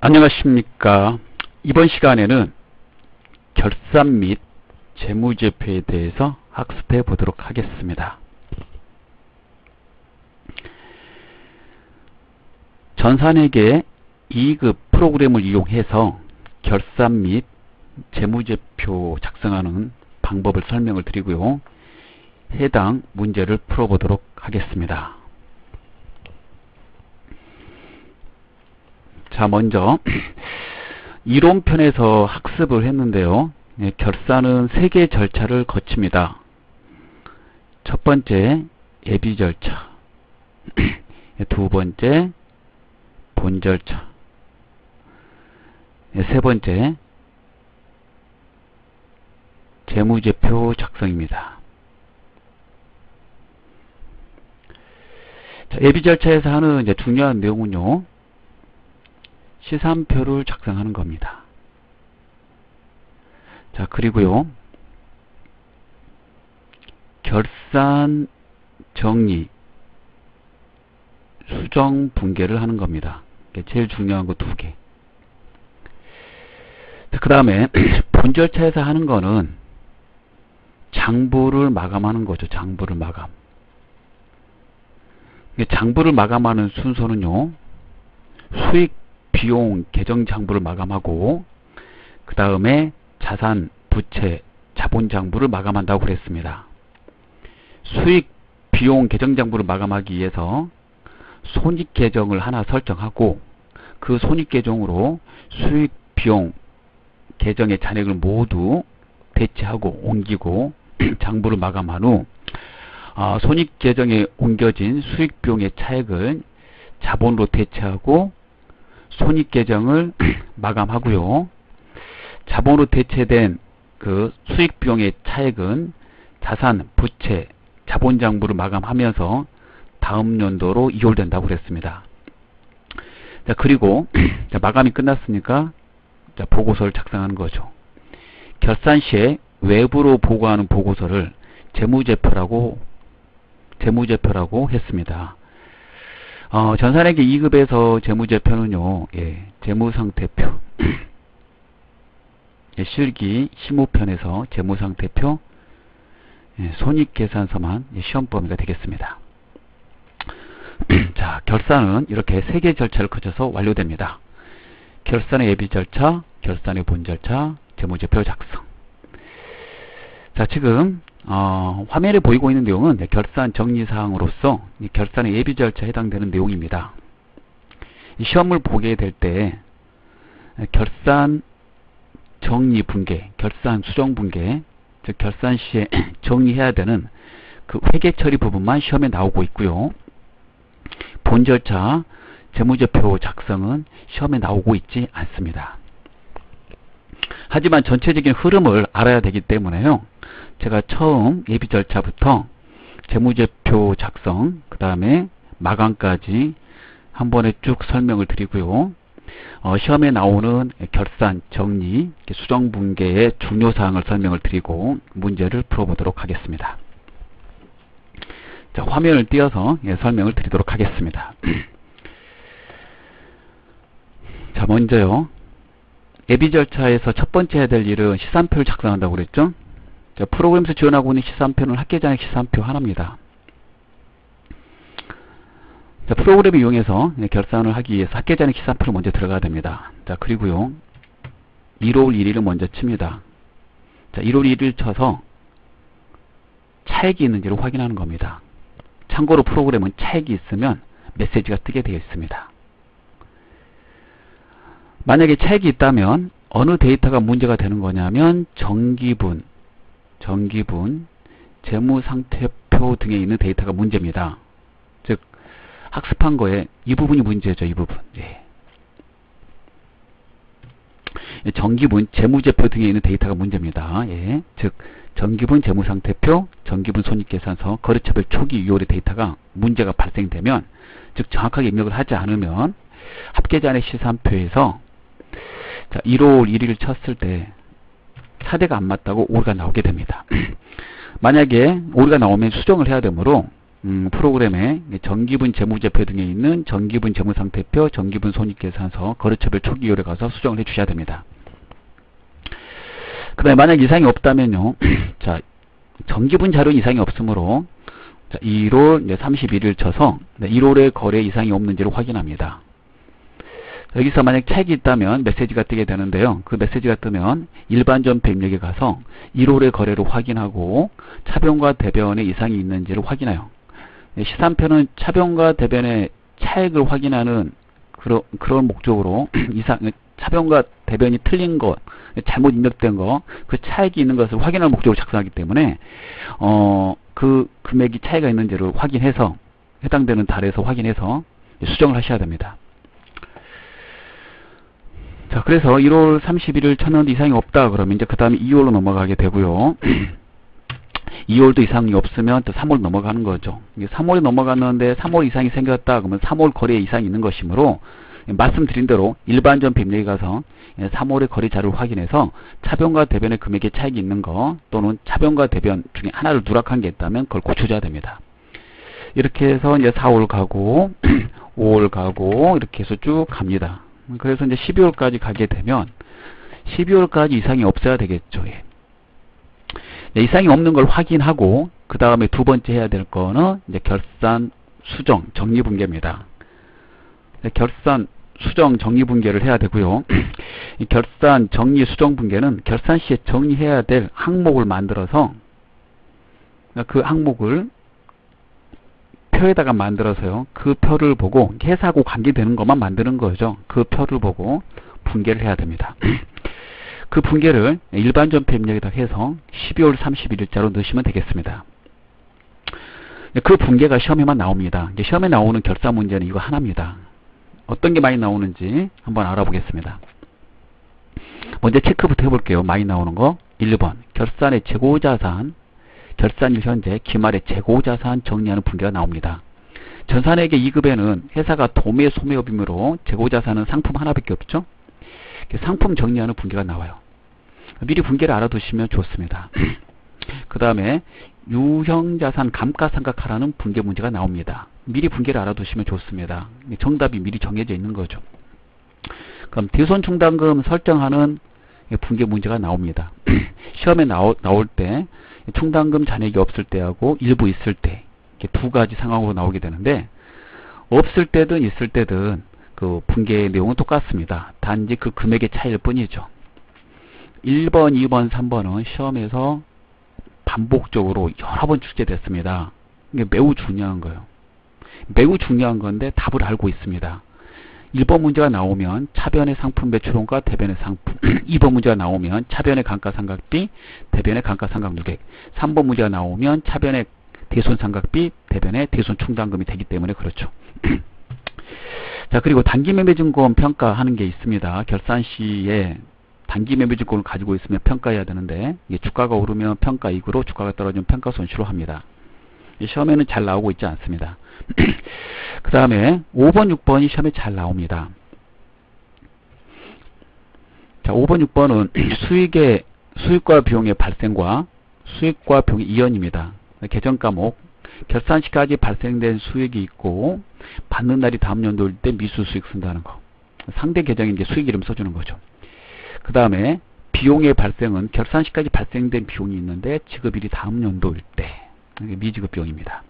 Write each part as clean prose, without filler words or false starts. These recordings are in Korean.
안녕하십니까. 이번 시간에는 결산 및 재무제표에 대해서 학습해 보도록 하겠습니다. 전산회계 2급 프로그램을 이용해서 결산 및 재무제표 작성하는 방법을 설명을 드리고요. 해당 문제를 풀어보도록 하겠습니다. 자, 먼저 이론편에서 학습을 했는데요. 결산은 3개의 절차를 거칩니다. 첫 번째, 예비 절차. 두 번째, 본 절차. 세 번째, 재무제표 작성입니다. 자, 예비 절차에서 하는 이제 중요한 내용은요, 시산표를 작성하는 겁니다. 자, 그리고요, 결산 정리, 수정 분계를 하는 겁니다. 제일 중요한 거 2개. 그 다음에 본 절차에서 하는 거는 장부를 마감하는 거죠. 장부를 마감. 장부를 마감하는 순서는요, 수익 비용 계정 장부를 마감하고 그 다음에 자산, 부채, 자본 장부를 마감한다고 그랬습니다. 수익 비용 계정 장부를 마감하기 위해서 손익 계정을 하나 설정하고 그 손익 계정으로 수익 비용 계정의 잔액을 모두 대체하고 옮기고 장부를 마감한 후 손익 계정에 옮겨진 수익 비용의 차액을 자본으로 대체하고 손익 계정을 마감하고요. 자본으로 대체된 그 수익 비용의 차액은 자산, 부채, 자본 장부를 마감하면서 다음 연도로 이월된다고 그랬습니다. 자, 그리고 자, 마감이 끝났으니까 자, 보고서를 작성하는 거죠. 결산 시에 외부로 보고하는 보고서를 재무제표라고 했습니다. 전산회계 2급에서 재무제표는요, 재무상태표, 실기 심우편에서 재무상태표, 손익계산서만 시험 범위가 되겠습니다. 자, 결산은 이렇게 3개의 절차를 거쳐서 완료됩니다. 결산의 예비 절차, 결산의 본 절차, 재무제표 작성. 자, 지금 화면에 보이고 있는 내용은 결산 정리사항으로서 결산의 예비 절차에 해당되는 내용입니다. 시험을 보게 될 때 결산 정리 분계, 결산 수정 분계, 즉 결산 시에 정리해야 되는 그 회계 처리 부분만 시험에 나오고 있고요. 본 절차, 재무제표 작성은 시험에 나오고 있지 않습니다. 하지만 전체적인 흐름을 알아야 되기 때문에요, 제가 처음 예비 절차부터 재무제표 작성, 그 다음에 마감까지 한 번에 쭉 설명을 드리고요. 시험에 나오는 결산, 정리, 수정 분계의 중요사항을 설명을 드리고 문제를 풀어보도록 하겠습니다. 자, 화면을 띄워서 설명을 드리도록 하겠습니다. 자, 먼저요, 예비 절차에서 첫 번째 해야 될 일은 시산표를 작성한다고 그랬죠? 자, 프로그램에서 지원하고 있는 시산표는 학계장의 시산표 하나입니다. 자, 프로그램을 이용해서 결산을 하기 위해서 학계장의 시산표를 먼저 들어가야 됩니다. 자, 그리고요, 1월 1일을 먼저 칩니다. 자, 1월 1일 쳐서 차액이 있는지를 확인하는 겁니다. 참고로 프로그램은 차액이 있으면 메시지가 뜨게 되어 있습니다. 만약에 차액이 있다면 어느 데이터가 문제가 되는 거냐면 정기분, 재무상태표 등에 있는 데이터가 문제입니다. 즉 학습한 거에 이 부분이 문제죠. 이 부분. 정기분, 재무제표 등에 있는 데이터가 문제입니다. 즉 정기분, 재무상태표, 정기분 손익계산서, 거래처별 초기 6월의 데이터가 문제가 발생되면, 즉 정확하게 입력을 하지 않으면 합계자의 시산표에서 자, 1월 1일을 쳤을 때 차대가 안 맞다고 오류가 나오게 됩니다. 만약에 오류가 나오면 수정을 해야 되므로 프로그램에 정기분 재무제표 등에 있는 정기분 재무상태표, 정기분 손익계산서, 거래처별 초기율에 가서 수정을 해 주셔야 됩니다. 그 다음에 만약 이상이 없다면요. 자, 정기분 자료 이상이 없으므로 1월 31일 쳐서 1월에 거래 이상이 없는지를 확인합니다. 여기서 만약 차익이 있다면 메시지가 뜨게 되는데요. 그 메시지가 뜨면 일반전표 입력에 가서 1월의 거래를 확인하고 차변과 대변에 이상이 있는지를 확인해요. 시산표는 차변과 대변의 차익을 확인하는 그런 목적으로 차변과 대변이 틀린 것, 잘못 입력된 것, 그 차익이 있는 것을 확인하는 목적으로 작성하기 때문에 그 금액이 차이가 있는지를 확인해서 해당되는 달에서 확인해서 수정을 하셔야 됩니다. 자, 그래서 1월 31일 쳤는데 이상이 없다 그러면 이제 그 다음에 2월로 넘어가게 되고요. 2월도 이상이 없으면 또 3월 넘어가는 거죠. 3월에 넘어갔는데 3월 이상이 생겼다 그러면 3월 거래에 이상이 있는 것이므로 말씀드린 대로 일반전표 입력에 가서 3월의 거래 자료를 확인해서 차변과 대변의 금액에 차익이 있는 거 또는 차변과 대변 중에 하나를 누락한 게 있다면 그걸 고쳐줘야 됩니다. 이렇게 해서 이제 4월 가고 5월 가고 이렇게 해서 쭉 갑니다. 그래서 이제 12월까지 가게 되면 12월까지 이상이 없어야 되겠죠. 예. 이상이 없는 걸 확인하고 그 다음에 두 번째 해야 될 거는 이제 결산 수정 정리분계입니다. 결산 수정 정리분계를 해야 되고요. 이 결산 정리 수정 분계는 결산 시에 정리해야 될 항목을 만들어서 그 항목을 표에다가 만들어서요. 그 표를 보고 회사하고 관계되는 것만 만드는 거죠. 그 표를 보고 분계를 해야 됩니다. 그 분계를 일반전표 입력에다 해서 12월 31일자로 넣으시면 되겠습니다. 그 분계가 시험에만 나옵니다. 시험에 나오는 결산 문제는 이거 하나입니다. 어떤 게 많이 나오는지 한번 알아보겠습니다. 먼저 체크부터 해볼게요. 많이 나오는 거 1번 결산의 재고자산, 결산일 현재, 기말의 재고자산 정리하는 분계가 나옵니다. 전산회계 2급에는 회사가 도매 소매업이므로 재고자산은 상품 하나밖에 없죠. 상품 정리하는 분계가 나와요. 미리 분계를 알아두시면 좋습니다. 그 다음에 유형자산 감가상각하라는 분계 문제가 나옵니다. 미리 분계를 알아두시면 좋습니다. 정답이 미리 정해져 있는 거죠. 그럼 대손충당금 설정하는 분계 문제가 나옵니다. 시험에 나올 때 충당금 잔액이 없을 때하고 일부 있을 때 이렇게 두 가지 상황으로 나오게 되는데 없을 때든 있을 때든 그 분계의 내용은 똑같습니다. 단지 그 금액의 차이일 뿐이죠. 1번, 2번, 3번은 시험에서 반복적으로 여러 번 출제됐습니다. 이게 매우 중요한 거예요. 매우 중요한 건데 답을 알고 있습니다. 1번 문제가 나오면 차변의 상품 배출원가, 대변의 상품. 2번 문제가 나오면 차변의 감가상각비, 대변의 감가상각누계. 3번 문제가 나오면 차변의 대손상각비, 대변의 대손충당금이 되기 때문에 그렇죠. 자, 그리고 단기매매증권 평가하는 게 있습니다. 결산 시에 단기매매증권을 가지고 있으면 평가해야 되는데 이게 주가가 오르면 평가이익으로, 주가가 떨어지면 평가손실로 합니다. 시험에는 잘 나오고 있지 않습니다. 그 다음에 5번, 6번이 시험에 잘 나옵니다. 자, 5번, 6번은 수익과 비용의 발생과 수익과 비용의 이연입니다. 계정 과목, 결산 시까지 발생된 수익이 있고 받는 날이 다음 연도일 때 미수 수익 쓴다는 거. 상대 계정에 이제 수익 이름 써주는 거죠. 그 다음에 비용의 발생은 결산 시까지 발생된 비용이 있는데 지급일이 다음 연도일 때 미지급 비용입니다.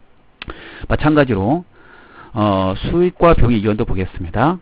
마찬가지로 수익과 비용의 이연도 보겠습니다.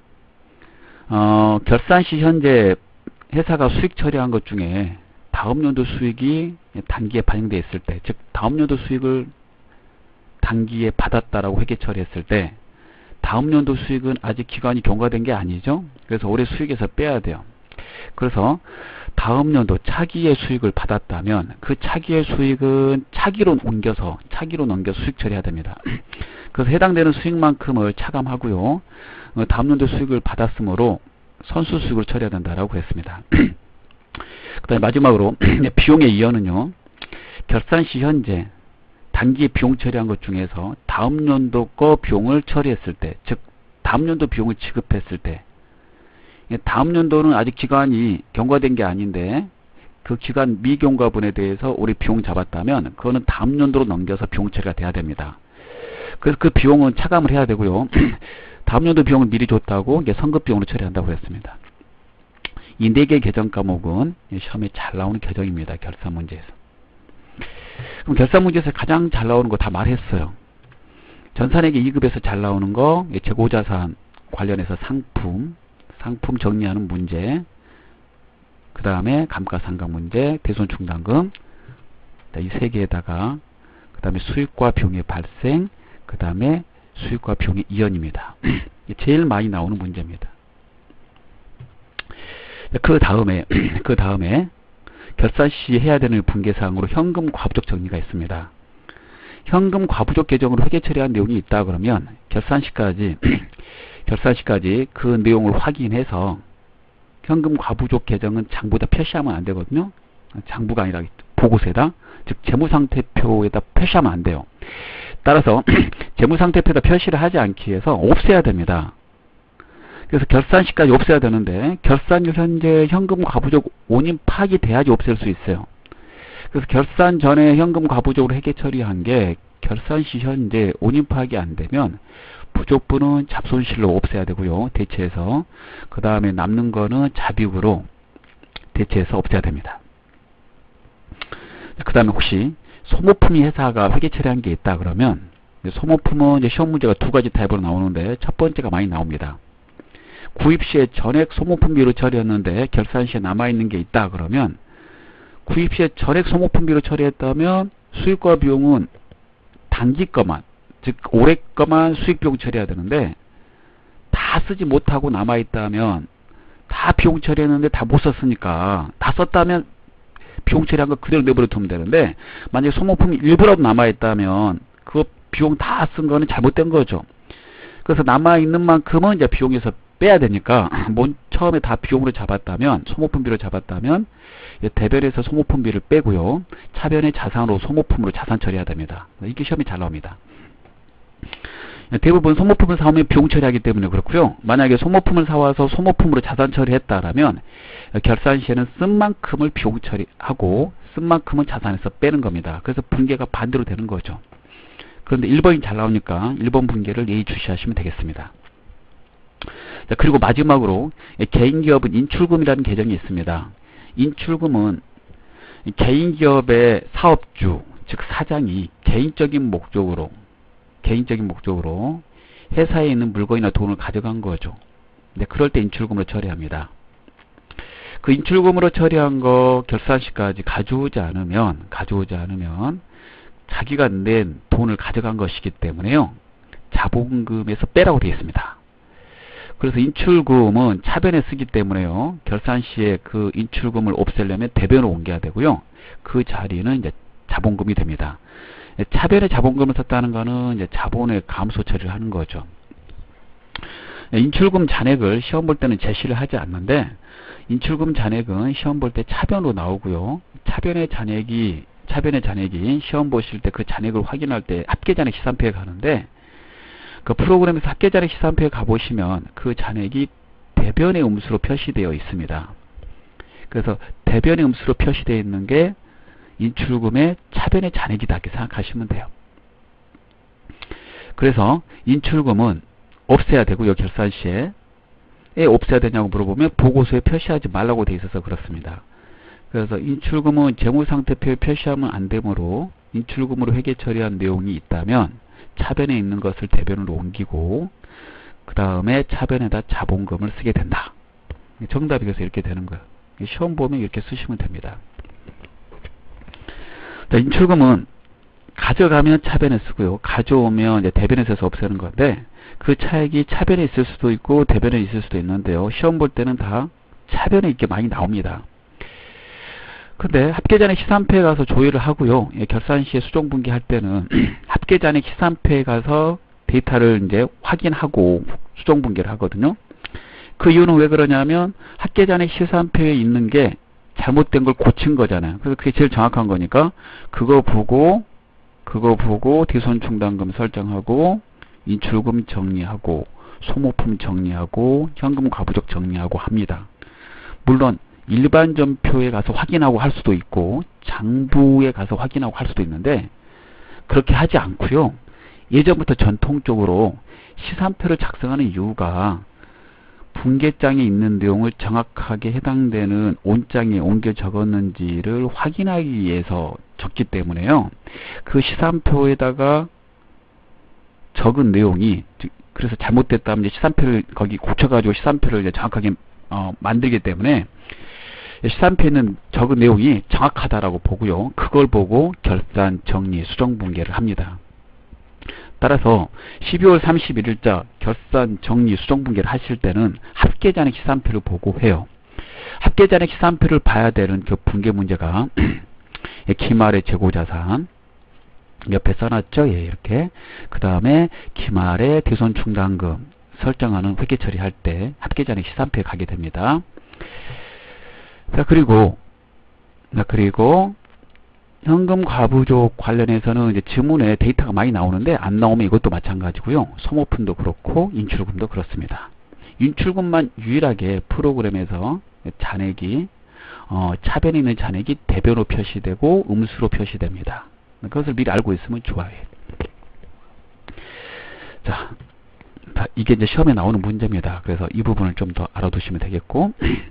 결산 시 현재 회사가 수익 처리한 것 중에 다음 연도 수익이 단기에 반영되어 있을 때, 즉 다음 연도 수익을 단기에 받았다라고 회계 처리했을 때 다음 연도 수익은 아직 기간이 경과된 게 아니죠. 그래서 올해 수익에서 빼야 돼요. 그래서 다음 연도 차기의 수익을 받았다면 그 차기의 수익은 차기로 넘겨서 수익 처리해야 됩니다. 그래서 해당되는 수익만큼을 차감하고요. 다음 연도 수익을 받았으므로 선수 수익을 처리해야 된다라고 했습니다. 그 다음에 마지막으로 비용의 이연은요. 결산 시 현재 단기에 비용 처리한 것 중에서 다음 연도 거 비용을 처리했을 때, 즉 다음 연도 비용을 지급했을 때, 다음 연도는 아직 기간이 경과된 게 아닌데 그 기간 미경과분에 대해서 우리 비용 잡았다면 그거는 다음 연도로 넘겨서 비용 처리가 돼야 됩니다. 그래서 그 비용은 차감을 해야 되고요. 다음 연도 비용을 미리 줬다고 이게 선급 비용으로 처리한다고 그랬습니다. 이 4개 계정 과목은 시험에 잘 나오는 계정입니다. 결산 문제에서. 그럼 결산 문제에서 가장 잘 나오는 거 다 말했어요. 전산회계 2급에서 잘 나오는 거 재고자산 관련해서 상품 정리하는 문제, 그 다음에 감가상각 문제, 대손충당금, 이 3개에다가 그 다음에 수익과 비용의 발생, 그 다음에 수익과 비용의 이연입니다. 제일 많이 나오는 문제입니다. 그 다음에 결산 시 해야 되는 분계사항으로 현금 과부족 정리가 있습니다. 현금 과부족 계정으로 회계 처리한 내용이 있다 그러면 결산 시까지 그 내용을 확인해서 현금 과부족 계정은 장부에다 표시하면 안 되거든요. 장부가 아니라 보고서에다, 즉 재무상태표에다 표시하면 안 돼요. 따라서 재무상태표에다 표시를 하지 않기 위해서 없애야 됩니다. 그래서 결산 시까지 없애야 되는데 결산일 현재 현금 과부족 원인 파악이 돼야지 없앨 수 있어요. 그래서 결산 전에 현금 과부족으로 회계 처리한 게 결산 시 현재 원인 파악이 안 되면 부족분은 잡손실로 없애야 되고요. 대체해서 그 다음에 남는 거는 잡이익으로 대체해서 없애야 됩니다. 그 다음에 혹시 소모품이 회사가 회계 처리한 게 있다 그러면 소모품은 이제 시험 문제가 2가지 타입으로 나오는데 첫 번째가 많이 나옵니다. 구입 시에 전액 소모품비로 처리했는데 결산 시에 남아있는 게 있다 그러면 구입 시에 전액 소모품비로 처리했다면 수익과 비용은 단기 거만, 즉 올해 거만 수익 비용 처리해야 되는데 다 쓰지 못하고 남아있다면 다 비용 처리했는데 다 못 썼으니까 다 썼다면 비용 처리한 거 그대로 내버려 두면 되는데 만약에 소모품이 일부라도 남아있다면 그 비용 다 쓴 거는 잘못된 거죠. 그래서 남아있는 만큼은 이제 비용에서 빼야 되니까 처음에 다 비용으로 잡았다면 소모품비로 잡았다면 대변에서 소모품비를 빼고요. 차변의 자산으로 소모품으로 자산 처리해야 됩니다. 이게 시험이 잘 나옵니다. 대부분 소모품을 사오면 비용 처리하기 때문에 그렇고요. 만약에 소모품을 사와서 소모품으로 자산 처리했다라면 결산 시에는 쓴 만큼을 비용 처리하고 쓴 만큼은 자산에서 빼는 겁니다. 그래서 분계가 반대로 되는 거죠. 그런데 1번이 잘 나오니까 1번 분계를 예의주시하시면 되겠습니다. 자, 그리고 마지막으로 개인기업은 인출금이라는 계정이 있습니다. 인출금은 개인기업의 사업주, 즉 사장이 개인적인 목적으로 회사에 있는 물건이나 돈을 가져간 거죠. 근데 그럴 때 인출금으로 처리합니다. 그 인출금으로 처리한 거 결산 시까지 가져오지 않으면 자기가 낸 돈을 가져간 것이기 때문에요. 자본금에서 빼라고 되어 있습니다. 그래서 인출금은 차변에 쓰기 때문에요. 결산 시에 그 인출금을 없애려면 대변으로 옮겨야 되고요. 그 자리는 이제 자본금이 됩니다. 차변에 자본금을 썼다는 거는 이제 자본의 감소 처리를 하는 거죠. 인출금 잔액을 시험 볼 때는 제시를 하지 않는데 인출금 잔액은 시험 볼 때 차변으로 나오고요. 차변의 잔액이 시험 보실 때 그 잔액을 확인할 때 합계잔액 시산표에 가는데 그 프로그램에서 합계잔액 시산표에 가보시면 그 잔액이 대변의 음수로 표시되어 있습니다. 그래서 대변의 음수로 표시되어 있는 게 인출금의 차변의 잔액이다 이렇게 생각하시면 돼요. 그래서 인출금은 없애야 되고요. 결산 시에 없애야 되냐고 물어보면 보고서에 표시하지 말라고 되어 있어서 그렇습니다. 그래서 인출금은 재무상태표에 표시하면 안 되므로 인출금으로 회계 처리한 내용이 있다면 차변에 있는 것을 대변으로 옮기고 그 다음에 차변에다 자본금을 쓰게 된다. 정답이 그래서 이렇게 되는 거예요. 시험 보면 이렇게 쓰시면 됩니다. 자, 인출금은 가져가면 차변에 쓰고요. 가져오면 이제 대변에 써서 없애는 건데 그 차액이 차변에 있을 수도 있고 대변에 있을 수도 있는데요. 시험 볼 때는 다 차변에 이렇게 많이 나옵니다. 근데 합계잔액 시산표에 가서 조회를 하고요. 결산 시에 수정분기 할 때는 합계잔액 시산표에 가서 데이터를 이제 확인하고 수정분기를 하거든요. 그 이유는 왜 그러냐면 합계잔액 시산표에 있는 게 잘못된 걸 고친 거잖아요. 그래서 그게 제일 정확한 거니까 그거 보고 대손충당금 설정하고 인출금 정리하고 소모품 정리하고 현금 과부족 정리하고 합니다. 물론 일반 전표에 가서 확인하고 할 수도 있고 장부에 가서 확인하고 할 수도 있는데 그렇게 하지 않고요. 예전부터 전통적으로 시산표를 작성하는 이유가 분계장에 있는 내용을 정확하게 해당되는 온장에 옮겨 적었는지를 확인하기 위해서 적기 때문에요. 그 시산표에다가 적은 내용이, 그래서 잘못됐다면 이제 시산표를 거기 고쳐가지고 시산표를 이제 정확하게 만들기 때문에 시산표에 있는 적은 내용이 정확하다라고 보고요. 그걸 보고 결산, 정리, 수정 분계를 합니다. 따라서 12월 31일자 결산, 정리, 수정 분계를 하실 때는 합계잔액 시산표를 보고 해요. 합계잔액 시산표를 봐야 되는 그 분계 문제가 기말의 재고자산 옆에 써놨죠. 예, 이렇게. 그 다음에 기말의 대손충당금 설정하는 회계 처리할 때 합계잔액 시산표에 가게 됩니다. 자, 그리고 현금 과부족 관련해서는 이제 지문에 데이터가 많이 나오는데 안 나오면 이것도 마찬가지고요. 소모품도 그렇고 인출금도 그렇습니다. 인출금만 유일하게 프로그램에서 잔액이 차변에 있는 잔액이 대변으로 표시되고 음수로 표시됩니다. 그것을 미리 알고 있으면 좋아요. 자, 이게 이제 시험에 나오는 문제입니다. 그래서 이 부분을 좀 더 알아두시면 되겠고,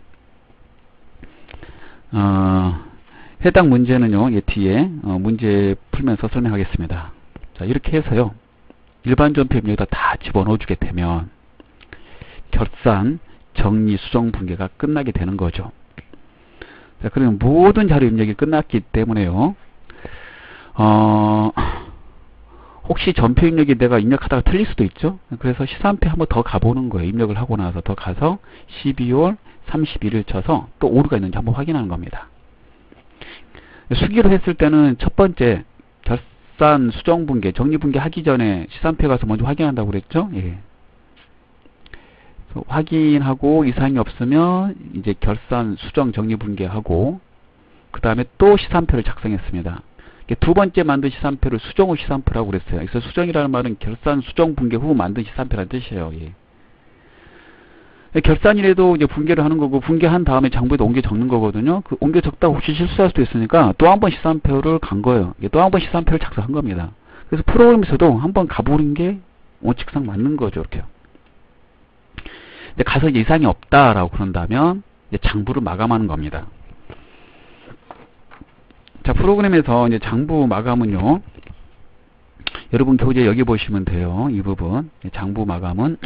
해당 문제는요, 뒤에 문제 풀면서 설명하겠습니다. 자, 이렇게 해서요, 일반 전표 입력에다 다 집어넣어 주게 되면 결산, 정리, 수정 분계가 끝나게 되는 거죠. 자, 그러면 모든 자료 입력이 끝났기 때문에요, 혹시 전표 입력이 내가 입력하다가 틀릴 수도 있죠. 그래서 시산표 한번 더 가보는 거예요. 입력을 하고 나서 더 가서 12월 31일 쳐서 또 오류가 있는지 한번 확인하는 겁니다. 수기로 했을 때는 첫 번째 결산, 수정 분계, 정리 분계 하기 전에 시산표에 가서 먼저 확인한다고 그랬죠. 예. 확인하고 이상이 없으면 이제 결산, 수정, 정리 분계하고 그 다음에 또 시산표를 작성했습니다. 두 번째 만든 시산표를 수정 후 시산표라고 그랬어요. 그래서 수정이라는 말은 결산, 수정, 분계 후 만든 시산표라는 뜻이에요. 예. 결산이라도 이제 분계를 하는 거고, 분계한 다음에 장부에도 옮겨 적는 거거든요. 그 옮겨 적다 혹시 실수할 수도 있으니까 또 한 번 시산표를 간 거예요. 또 한 번 시산표를 작성한 겁니다. 그래서 프로그램에서도 한번 가보는 게 원칙상 맞는 거죠. 이렇게요. 가서 이제 이상이 없다라고 그런다면 이제 장부를 마감하는 겁니다. 자, 프로그램에서 이제 장부 마감은요, 여러분 교재 여기 보시면 돼요. 이 부분. 장부 마감은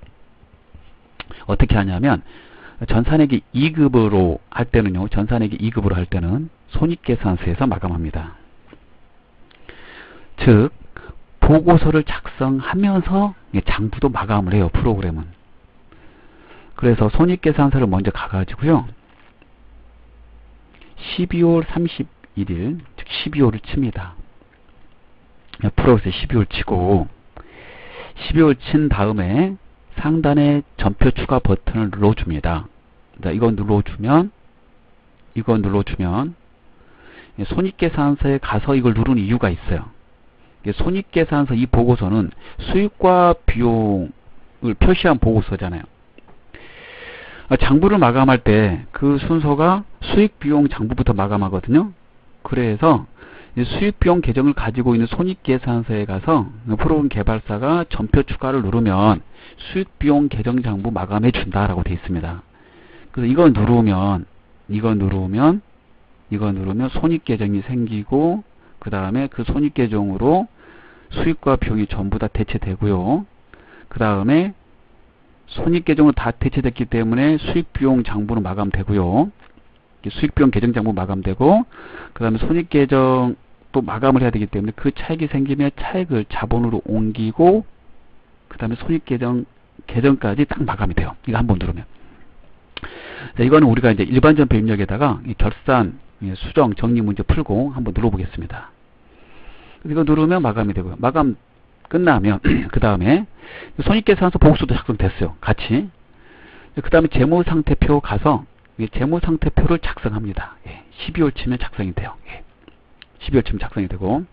어떻게 하냐면, 전산액이 2급으로 할 때는요, 전산액이 2급으로 할 때는 손익계산서에서 마감합니다. 즉, 보고서를 작성하면서 장부도 마감을 해요, 프로그램은. 그래서 손익계산서를 먼저 가가지고요, 12월 31일, 즉 12월을 칩니다. 프로그램에서 12월 치고, 12월 친 다음에 상단에 전표 추가 버튼을 눌러줍니다. 이거 눌러주면 손익계산서에 가서 이걸 누르는 이유가 있어요. 손익계산서 이 보고서는 수익과 비용을 표시한 보고서잖아요. 장부를 마감할 때 그 순서가 수익, 비용, 장부부터 마감하거든요. 그래서 수익, 비용 계정을 가지고 있는 손익계산서에 가서 프로그램 개발사가 전표 추가를 누르면 수익, 비용, 계정, 장부 마감해 준다라고 되어 있습니다. 그래서 이거 누르면 손익계정이 생기고, 그 다음에 그 손익계정으로 수익과 비용이 전부 다 대체되고요. 그 다음에 손익계정으로 다 대체됐기 때문에 수익, 비용, 장부는 마감되고요. 수익, 비용, 계정, 장부 마감되고, 그 다음에 손익계정 또 마감을 해야 되기 때문에 그 차익이 생기면 차익을 자본으로 옮기고, 그 다음에 손익계정, 계정까지 딱 마감이 돼요. 이거 한번 누르면. 자, 이거는 우리가 이제 일반 전표 입력에다가 결산, 수정, 정리 문제 풀고 한번 눌러보겠습니다. 이거 누르면 마감이 되고요. 마감 끝나면 그 다음에 손익계산서 보고서도 작성됐어요. 같이. 그 다음에 재무상태표 가서 재무상태표를 작성합니다. 12월 치면 작성이 돼요. 12월 치면 작성이 되고,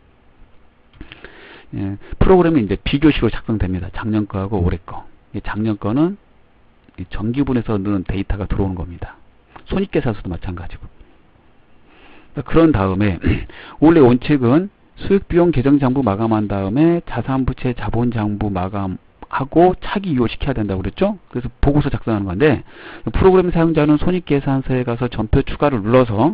프로그램이 이제 비교식으로 작성됩니다. 작년 거하고 올해 거. 작년 거는 정기분에서 넣은 데이터가 들어오는 겁니다. 손익계산서도 마찬가지고. 그런 다음에 원래 원칙은 수익비용 계정장부 마감한 다음에 자산부채 자본장부 마감하고 차기 이용시켜야 된다고 그랬죠. 그래서 보고서 작성하는 건데 프로그램 사용자는 손익계산서에 가서 전표 추가를 눌러서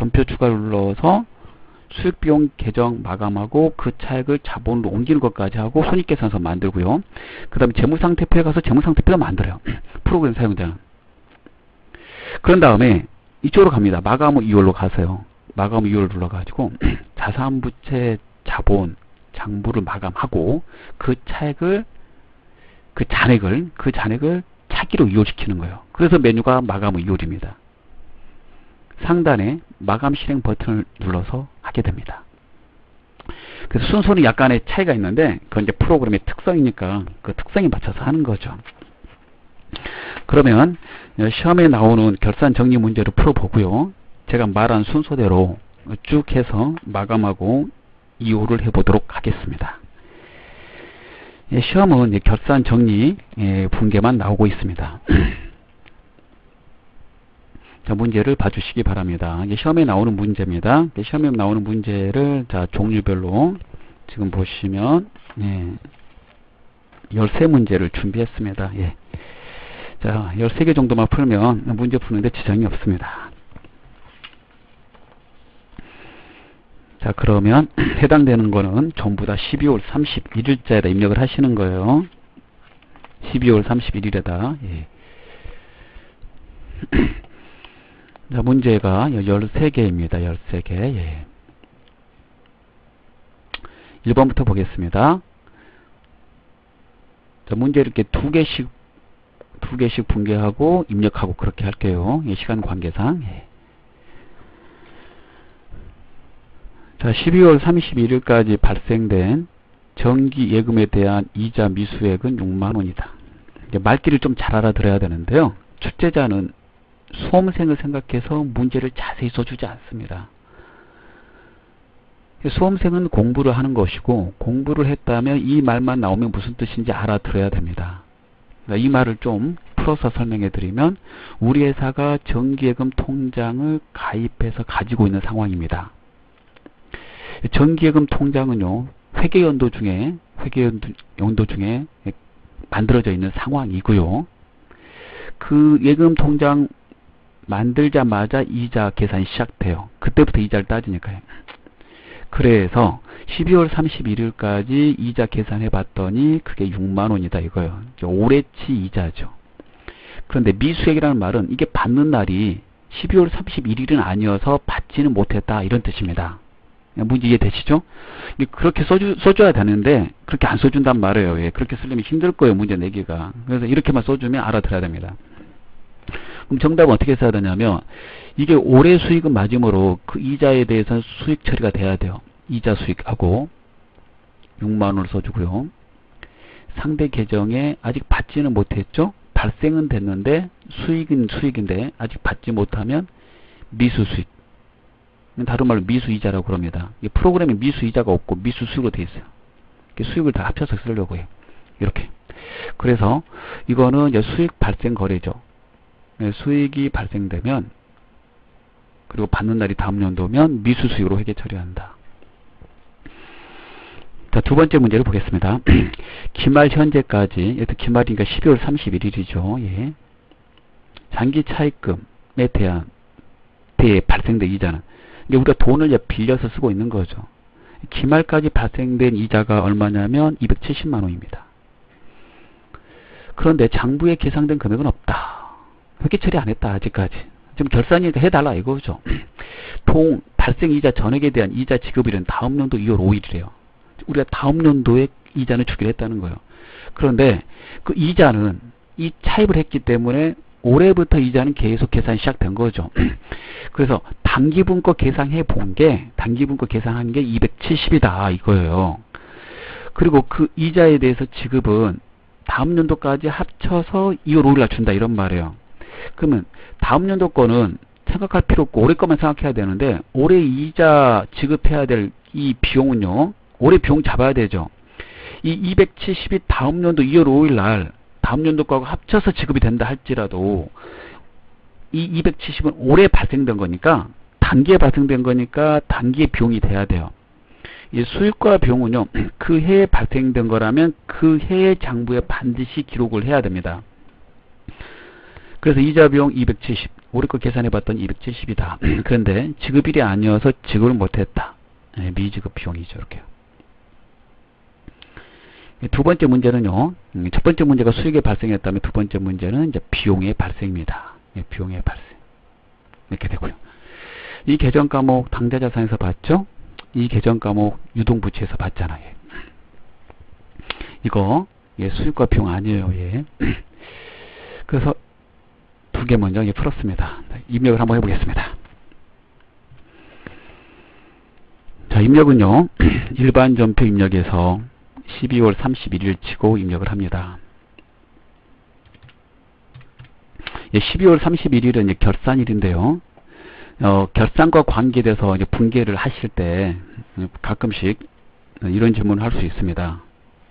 수익비용 계정 마감하고 그 차액을 자본으로 옮기는 것까지 하고 손익계산서 만들고요. 그 다음에 재무상태표에 가서 재무상태표도 만들어요. 프로그램 사용자는. 그런 다음에 이쪽으로 갑니다. 마감 후 이율로 가세요. 마감 후 이율을 눌러가지고 자산부채 자본 장부를 마감하고 그 차액을 그 잔액을 차기로 이율시키는 거예요. 그래서 메뉴가 마감 후 이율입니다. 상단에 마감 실행 버튼을 눌러서 하게 됩니다. 그래서 순서는 약간의 차이가 있는데 그건 이제 프로그램의 특성이니까 그 특성에 맞춰서 하는 거죠. 그러면 시험에 나오는 결산 정리 문제를 풀어보고요. 제가 말한 순서대로 쭉 해서 마감하고 이호를 해보도록 하겠습니다. 시험은 결산 정리 분계만 나오고 있습니다. 자, 문제를 봐주시기 바랍니다. 이게 시험에 나오는 문제입니다. 시험에 나오는 문제를 자 종류별로 지금 보시면 13문제를 준비했습니다. 자, 13개 정도만 풀면 문제 푸는데 지장이 없습니다. 자, 그러면 해당되는 거는 전부 다 12월 31일자에다 입력을 하시는 거예요. 12월 31일에다. 자, 문제가 13개입니다. 13개. 1번부터 보겠습니다. 자, 문제를 이렇게 두 개씩 분개하고 입력하고 그렇게 할게요. 시간 관계상. 자, 12월 31일까지 발생된 정기 예금에 대한 이자 미수액은 6만원이다. 말귀를 좀 잘 알아들어야 되는데요. 출제자는 수험생을 생각해서 문제를 자세히 써주지 않습니다. 수험생은 공부를 하는 것이고 공부를 했다면 이 말만 나오면 무슨 뜻인지 알아들어야 됩니다. 그러니까 이 말을 좀 풀어서 설명해 드리면 우리 회사가 정기예금 통장을 가입해서 가지고 있는 상황입니다. 정기예금 통장은요, 회계연도 중에 만들어져 있는 상황이고요. 그 예금 통장 만들자마자 이자 계산이 시작돼요. 그때부터 이자를 따지니까요. 그래서 12월 31일까지 이자 계산해 봤더니 그게 6만원이다 이거예요. 올해치 이자죠. 그런데 미수액이라는 말은 이게 받는 날이 12월 31일은 아니어서 받지는 못했다 이런 뜻입니다. 문제 이해되시죠? 그렇게 써줘야 되는데 그렇게 안 써준단 말이에요. 그렇게 쓰려면 힘들 거예요. 문제 내기가. 그래서 이렇게만 써주면 알아들어야 됩니다. 그럼 정답은 어떻게 써야 되냐면 이게 올해 수익은 맞으므로 그 이자에 대해서 수익 처리가 돼야 돼요. 이자 수익하고 6만원을 써주고요. 상대 계정에 아직 받지는 못했죠. 발생은 됐는데 수익은 수익인데 아직 받지 못하면 미수 수익. 다른 말로 미수이자라고 그럽니다. 이 프로그램에 미수이자가 없고 미수수익으로 되어 있어요. 수익을 다 합쳐서 쓰려고 해요. 이렇게. 그래서 이거는 이제 수익 발생 거래죠. 수익이 발생되면 그리고 받는 날이 다음 연도면 미수수익으로 회계 처리한다. 자, 두 번째 문제를 보겠습니다. 기말 현재까지, 기말이니까 12월 31일이죠. 장기 차입금에 대해 발생된 이자는 우리가 돈을 빌려서 쓰고 있는 거죠. 기말까지 발생된 이자가 얼마냐면 270만원입니다. 그런데 장부에 계상된 금액은 없다. 회계 처리 안 했다. 아직까지. 지금 결산이 해달라 이거죠. 발생 이자 전액에 대한 이자 지급일은 다음 연도 2월 5일이래요. 우리가 다음 연도에 이자는 주기로 했다는 거예요. 그런데 그 이자는 이 차입을 했기 때문에 올해부터 이자는 계속 계산이 시작된 거죠. 그래서 단기분거 계산해 본 게, 단기분거 계산한 게 270이다 이거예요. 그리고 그 이자에 대해서 지급은 다음 연도까지 합쳐서 2월 5일날 준다 이런 말이에요. 그러면 다음 연도 거는 생각할 필요 없고 올해 거만 생각해야 되는데 올해 이자 지급해야 될 이 비용은요. 올해 비용 잡아야 되죠. 이 270이 다음 연도 2월 5일날 다음 연도 거하고 합쳐서 지급이 된다 할지라도 이 270은 올해 발생된 거니까, 단기에 발생된 거니까 단기의 비용이 돼야 돼요. 이 수익과 비용은요, 그 해에 발생된 거라면 그 해의 장부에 반드시 기록을 해야 됩니다. 그래서 이자 비용 270, 올해 거 계산해 봤더니 270이다. 그런데 지급일이 아니어서 지급을 못했다. 미지급 비용이죠. 이렇게요. 두 번째 문제는요, 첫 번째 문제가 수익에 발생했다면 두 번째 문제는 이제 비용의 발생입니다. 비용의 발생. 이렇게 되고요. 이 계정 과목 당좌자산에서 봤죠? 이 계정 과목 유동부채에서 봤잖아요. 이거 수익과 비용 아니에요. 그래서 두 개 먼저 풀었습니다. 입력을 한번 해보겠습니다. 자, 입력은요, 일반 전표 입력에서 12월 31일 치고 입력을 합니다. 12월 31일은 이제 결산일인데요. 결산과 관계돼서 이제 분계를 하실 때 가끔씩 이런 질문을 할 수 있습니다.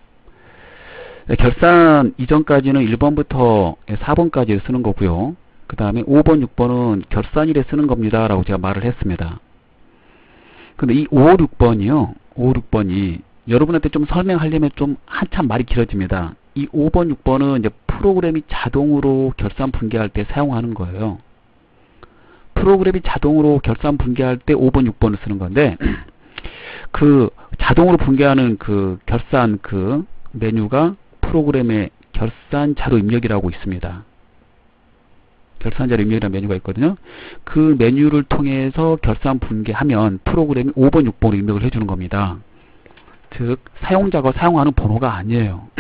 결산 이전까지는 1번부터 4번까지 쓰는 거고요. 그 다음에 5번, 6번은 결산일에 쓰는 겁니다. 라고 제가 말을 했습니다. 근데 이 5, 6번이요. 5, 6번이 여러분한테 좀 설명하려면 좀 한참 말이 길어집니다. 이 5번, 6번은 이제 프로그램이 자동으로 결산 분계할 때 사용하는 거예요. 프로그램이 자동으로 결산 분계할 때 5번, 6번을 쓰는 건데, 그 자동으로 분계하는 그 결산 그 메뉴가 프로그램의 결산 자료 입력이라고 있습니다. 결산 자료 입력이라는 메뉴가 있거든요. 그 메뉴를 통해서 결산 분계하면 프로그램이 5번, 6번으로 입력을 해주는 겁니다. 즉, 사용자가 사용하는 번호가 아니에요.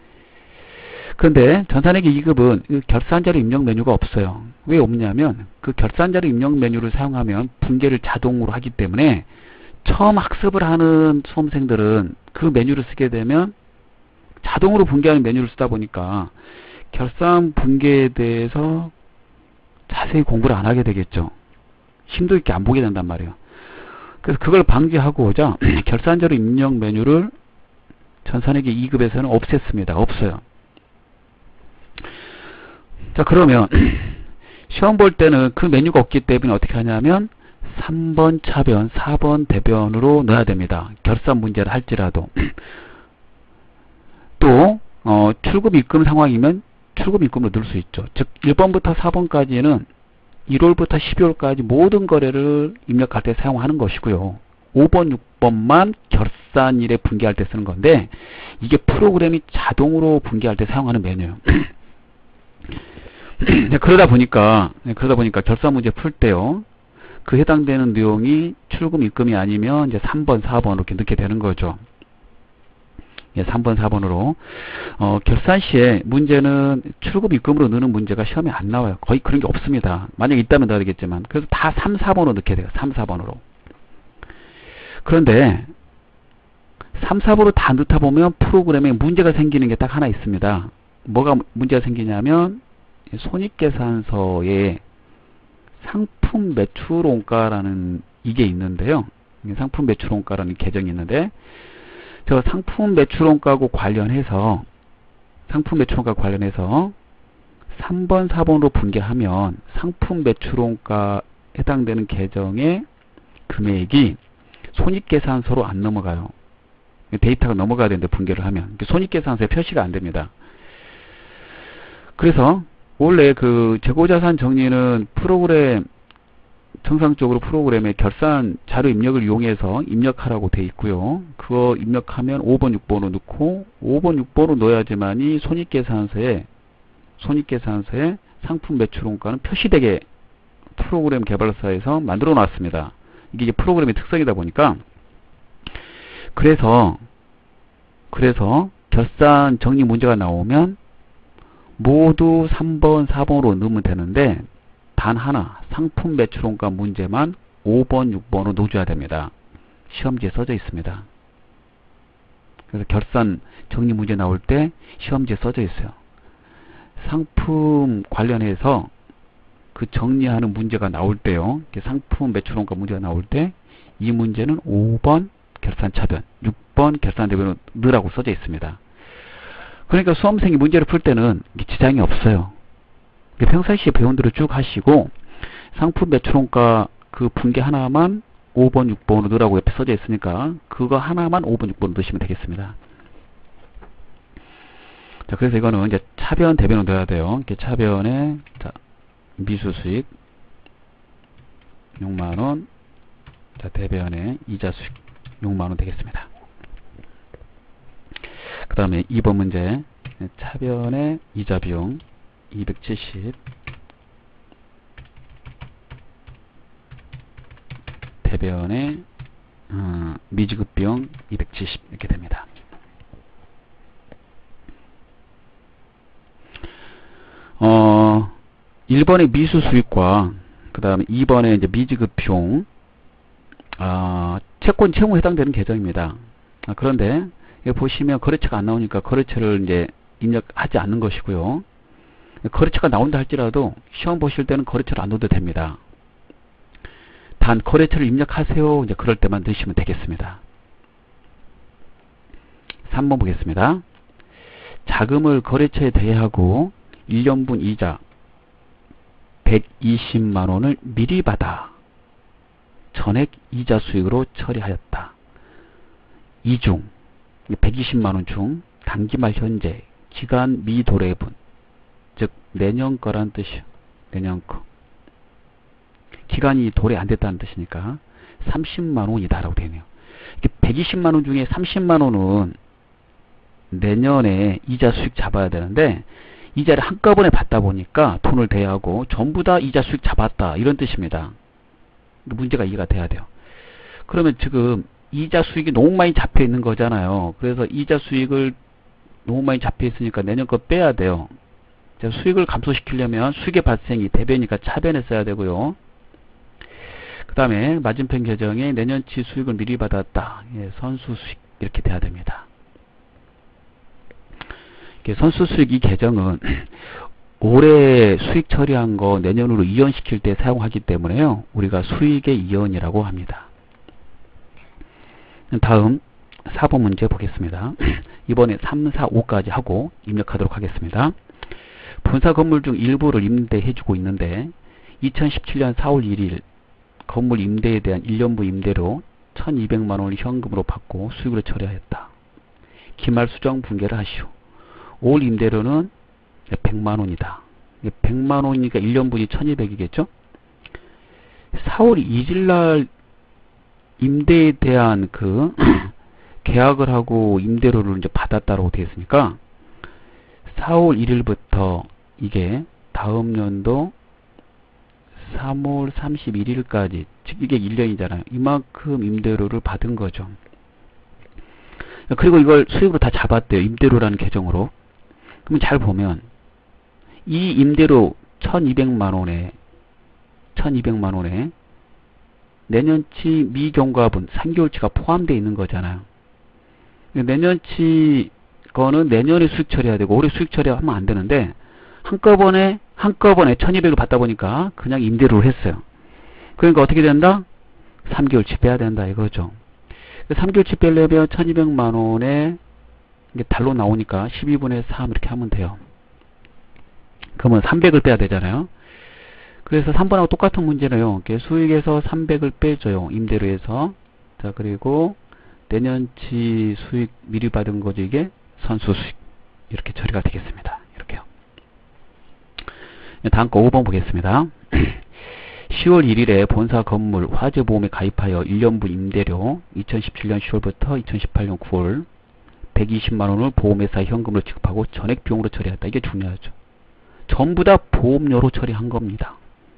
그런데 전산회계 2급은 그 결산자료 입력 메뉴가 없어요. 왜 없냐면 그 결산자료 입력 메뉴를 사용하면 분계를 자동으로 하기 때문에 처음 학습을 하는 수험생들은 그 메뉴를 쓰게 되면 자동으로 분계하는 메뉴를 쓰다 보니까 결산 분계에 대해서 자세히 공부를 안 하게 되겠죠. 심도 있게 안 보게 된단 말이에요. 그래서 그걸 방지하고자 결산자료 입력 메뉴를 전산회계 2급에서는 없앴습니다. 없어요. 자, 그러면 시험 볼 때는 그 메뉴가 없기 때문에 어떻게 하냐면 3번 차변, 4번 대변으로 넣어야 됩니다. 결산 문제를 할지라도. 또 출금 입금 상황이면 출금 입금으로 넣을 수 있죠. 즉 1번부터 4번까지는 1월부터 12월까지 모든 거래를 입력할 때 사용하는 것이고요. 5번, 6번만 결산일에 분계할 때 쓰는 건데 이게 프로그램이 자동으로 분계할 때 사용하는 메뉴예요. 그러다 보니까 결산 문제 풀 때요. 그 해당되는 내용이 출금 입금이 아니면 이제 3번, 4번 이렇게 넣게 되는 거죠. 3번, 4번으로. 결산 시에 문제는 출금 입금으로 넣는 문제가 시험에 안 나와요. 거의 그런 게 없습니다. 만약에 있다면 넣어야 되겠지만. 그래서 다 3, 4번으로 넣게 돼요. 3, 4번으로. 그런데 3, 4번으로 다 넣다 보면 프로그램에 문제가 생기는 게 딱 하나 있습니다. 뭐가 문제가 생기냐면 손익계산서에 상품 매출원가라는 이게 있는데요. 상품 매출원가라는 계정이 있는데 저 상품 매출원가하고 관련해서 3번, 4번으로 분계하면 상품 매출원가 해당되는 계정의 금액이 손익계산서로 안 넘어가요. 데이터가 넘어가야 되는데 분계를 하면 손익계산서에 표시가 안 됩니다. 그래서 원래 그 재고자산 정리는 프로그램 정상적으로 프로그램에 결산 자료 입력을 이용해서 입력하라고 돼 있고요. 그거 입력하면 5번, 6번으로 넣고 5번, 6번으로 넣어야지만이 손익계산서에 상품 매출원가는 표시되게 프로그램 개발사에서 만들어 놨습니다. 이게 이제 프로그램의 특성이다 보니까 그래서 결산 정리 문제가 나오면 모두 3번, 4번으로 넣으면 되는데 단 하나 상품 매출원가 문제만 5번, 6번으로 넣어줘야 됩니다. 시험지에 써져 있습니다. 그래서 결산 정리 문제 나올 때 시험지에 써져 있어요. 상품 관련해서 그 정리하는 문제가 나올 때요. 상품 매출원가 문제가 나올 때 이 문제는 5번 결산차변, 6번 결산대변으로 넣으라고 써져 있습니다. 그러니까 수험생이 문제를 풀 때는 지장이 없어요. 평상시에 배운 대로 쭉 하시고 상품 매출원가 그 분기 하나만 5번, 6번으로 넣으라고 옆에 써져 있으니까 그거 하나만 5번, 6번으로 넣으시면 되겠습니다. 자, 그래서 이거는 이제 차변, 대변으로 넣어야 돼요. 이렇게 차변에, 자, 미수수익 6만원, 자, 대변에 이자 수익 6만원 되겠습니다. 그 다음에 2번 문제, 차변에 이자 비용 270, 대변에 미지급 비용 270 이렇게 됩니다. 어, 1번의 미수 수익과 그 다음에 2번의 이제 미지급 비용, 채권 채무에 해당되는 계정입니다. 그런데 여기 보시면 거래처가 안 나오니까 거래처를 이제 입력하지 않는 것이고요. 거래처가 나온다 할지라도 시험 보실 때는 거래처를 안 넣어도 됩니다. 단 거래처를 입력하세요. 이제 그럴 때만 넣으시면 되겠습니다. 3번 보겠습니다. 자금을 거래처에 대하고 1년분 이자 120만원을 미리 받아 전액 이자 수익으로 처리하였다. 이 중 120만원 중 단기말 현재 기간 미도래분, 즉 내년 거란 뜻이요. 내년 거. 기간이 도래 안 됐다는 뜻이니까 30만원이다 라고 되네요. 120만원 중에 30만원은 내년에 이자 수익 잡아야 되는데 이자를 한꺼번에 받다 보니까 돈을 대하고 전부 다 이자 수익 잡았다 이런 뜻입니다. 문제가 이해가 돼야 돼요. 그러면 지금 이자 수익이 너무 많이 잡혀 있는 거잖아요. 그래서 이자 수익을 너무 많이 잡혀 있으니까 내년 거 빼야 돼요. 수익을 감소시키려면 수익의 발생이 대변이니까 차변에 써야 되고요. 그 다음에 맞은편 계정에 내년치 수익을 미리 받았다. 예, 선수 수익 이렇게 돼야 됩니다. 선수 수익 이 계정은 올해 수익 처리한 거 내년으로 이연시킬 때 사용하기 때문에요. 우리가 수익의 이연이라고 합니다. 다음 4번 문제 보겠습니다. 이번에 3, 4, 5까지 하고 입력하도록 하겠습니다. 본사 건물 중 일부를 임대해주고 있는데 2017년 4월 1일 건물 임대에 대한 1년부 임대료 1200만원을 현금으로 받고 수익으로 처리하였다. 기말 수정 분개를 하시오. 올 임대료는 100만원이다. 100만원이니까 1년분이 1200이겠죠? 4월 2일날 임대에 대한 그 계약을 하고 임대료를 이제 받았다라고 되어 있으니까 4월 1일부터 이게 다음 연도 3월 31일까지, 즉 이게 1년이잖아요. 이만큼 임대료를 받은 거죠. 그리고 이걸 수익으로 다 잡았대요. 임대료라는 계정으로. 그러면 잘 보면 이 임대료 1200만원에 내년치 미경과분 3개월치가 포함되어 있는 거잖아요. 내년치 거는 내년에 수익 처리해야 되고 올해 수익 처리하면 안 되는데 한꺼번에 1200을 받다 보니까 그냥 임대료를 했어요. 그러니까 어떻게 된다? 3개월치 빼야 된다 이거죠. 3개월치 빼려면 1200만원에 이게 달로 나오니까 12분의 3 이렇게 하면 돼요. 그러면 300을 빼야 되잖아요. 그래서 3번하고 똑같은 문제는요. 수익에서 300을 빼줘요. 임대료에서. 자, 그리고 내년치 수익 미리 받은 거죠. 이게 선수 수익. 이렇게 처리가 되겠습니다. 이렇게요. 다음 거 5번 보겠습니다. 10월 1일에 본사 건물 화재보험에 가입하여 1년분 임대료 2017년 10월부터 2018년 9월 120만원을 보험회사에 현금으로 지급하고 전액 비용으로 처리했다. 이게 중요하죠. 전부 다 보험료로 처리한 겁니다.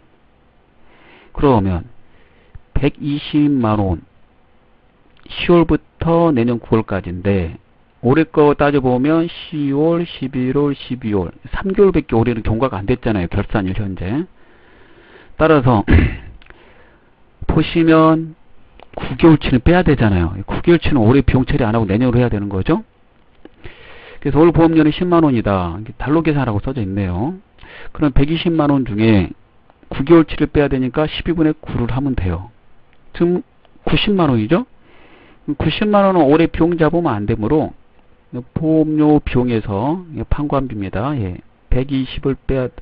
그러면 120만원 10월부터 내년 9월까지인데 올해 거 따져보면 10월, 11월, 12월 3개월밖에 올해는 경과가 안 됐잖아요. 결산일 현재. 따라서 보시면 9개월치는 빼야 되잖아요. 9개월치는 올해 비용 처리 안 하고 내년으로 해야 되는 거죠. 그래서 올 보험료는 10만원이다. 달로 계산하라고 써져 있네요. 그럼 120만원 중에 9개월치를 빼야 되니까 12분의 9를 하면 돼요. 지금 90만원이죠? 90만원은 올해 비용 잡으면 안 되므로 보험료 비용에서 판관비입니다. 예. 120을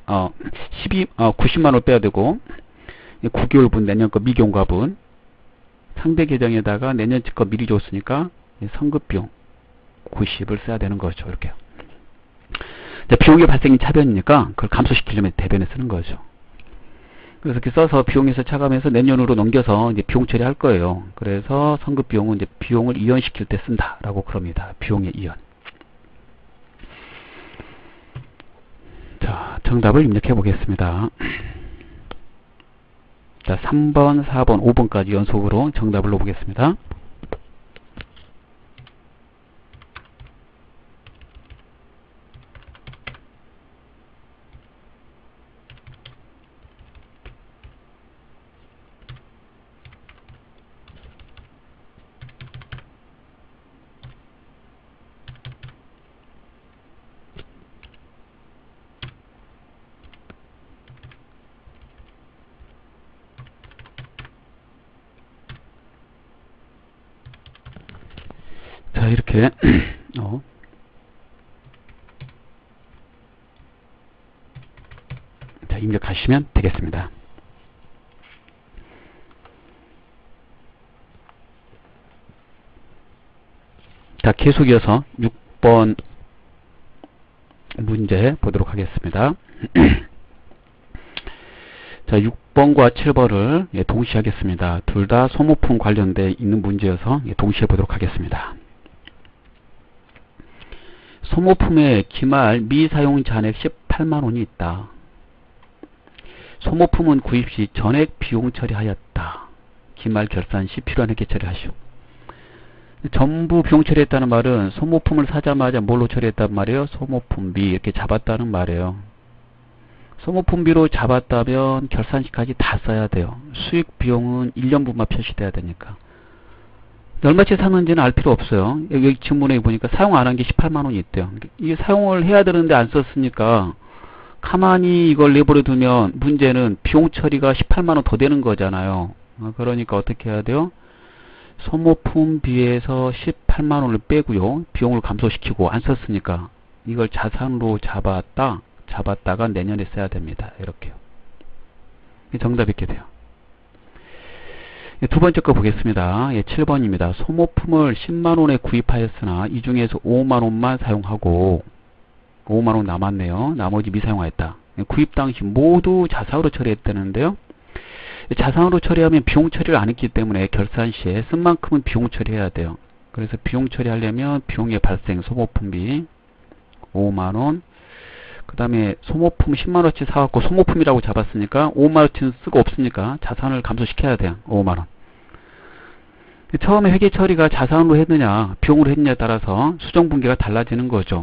90만원을 빼야 되고, 9개월분 내년 거 미경과분, 상대 계정에다가 내년 거 미리 줬으니까, 선급비용 90을 써야 되는 거죠. 이렇게. 비용의 발생이 차변이니까, 그걸 감소시키려면 대변에 쓰는 거죠. 그래서 이렇게 써서 비용에서 차감해서 내년으로 넘겨서 이제 비용 처리할 거예요. 그래서 선급 비용은 이제 비용을 이연시킬 때 쓴다라고 그럽니다. 비용의 이연. 자, 정답을 입력해 보겠습니다. 자, 3번, 4번, 5번까지 연속으로 정답을 넣어보겠습니다. 자, 이렇게 자, 입력하시면 되겠습니다. 자, 계속 이어서 6번 문제 보도록 하겠습니다. 자, 6번과 7번을 동시에 하겠습니다. 둘 다 소모품 관련돼 있는 문제여서 동시에 보도록 하겠습니다. 소모품의 기말 미사용 잔액 18만원이 있다. 소모품은 구입 시 전액 비용 처리하였다. 기말 결산 시 필요한 회계 처리하시오. 전부 비용 처리했다는 말은 소모품을 사자마자 뭘로 처리했단 말이에요? 소모품비 이렇게 잡았다는 말이에요. 소모품비로 잡았다면 결산시까지 다 써야 돼요. 수익 비용은 1년분만 표시돼야 되니까. 얼마치 샀는지는 알 필요 없어요. 여기 지문에 보니까 사용 안 한 게 18만원이 있대요. 이게 사용을 해야 되는데 안 썼으니까 가만히 이걸 내버려 두면 문제는 비용 처리가 18만원 더 되는 거잖아요. 그러니까 어떻게 해야 돼요? 소모품비에서 18만원을 빼고요. 비용을 감소시키고 안 썼으니까 이걸 자산으로 잡았다가 내년에 써야 됩니다. 이렇게요. 정답이 이렇게 돼요. 두 번째 거 보겠습니다. 7번입니다. 소모품을 10만원에 구입하였으나 이 중에서 5만원만 사용하고 5만원 남았네요. 나머지 미사용하였다. 구입 당시 모두 자산으로 처리했다는데요. 자산으로 처리하면 비용 처리를 안 했기 때문에 결산 시에 쓴 만큼은 비용 처리해야 돼요. 그래서 비용 처리하려면 비용의 발생 소모품비 5만원, 그 다음에 소모품 10만원치 사갖고 소모품이라고 잡았으니까 5만원치는 쓰고 없으니까 자산을 감소시켜야 돼요. 5만원. 처음에 회계 처리가 자산으로 했느냐 비용으로 했느냐에 따라서 수정분계가 달라지는 거죠.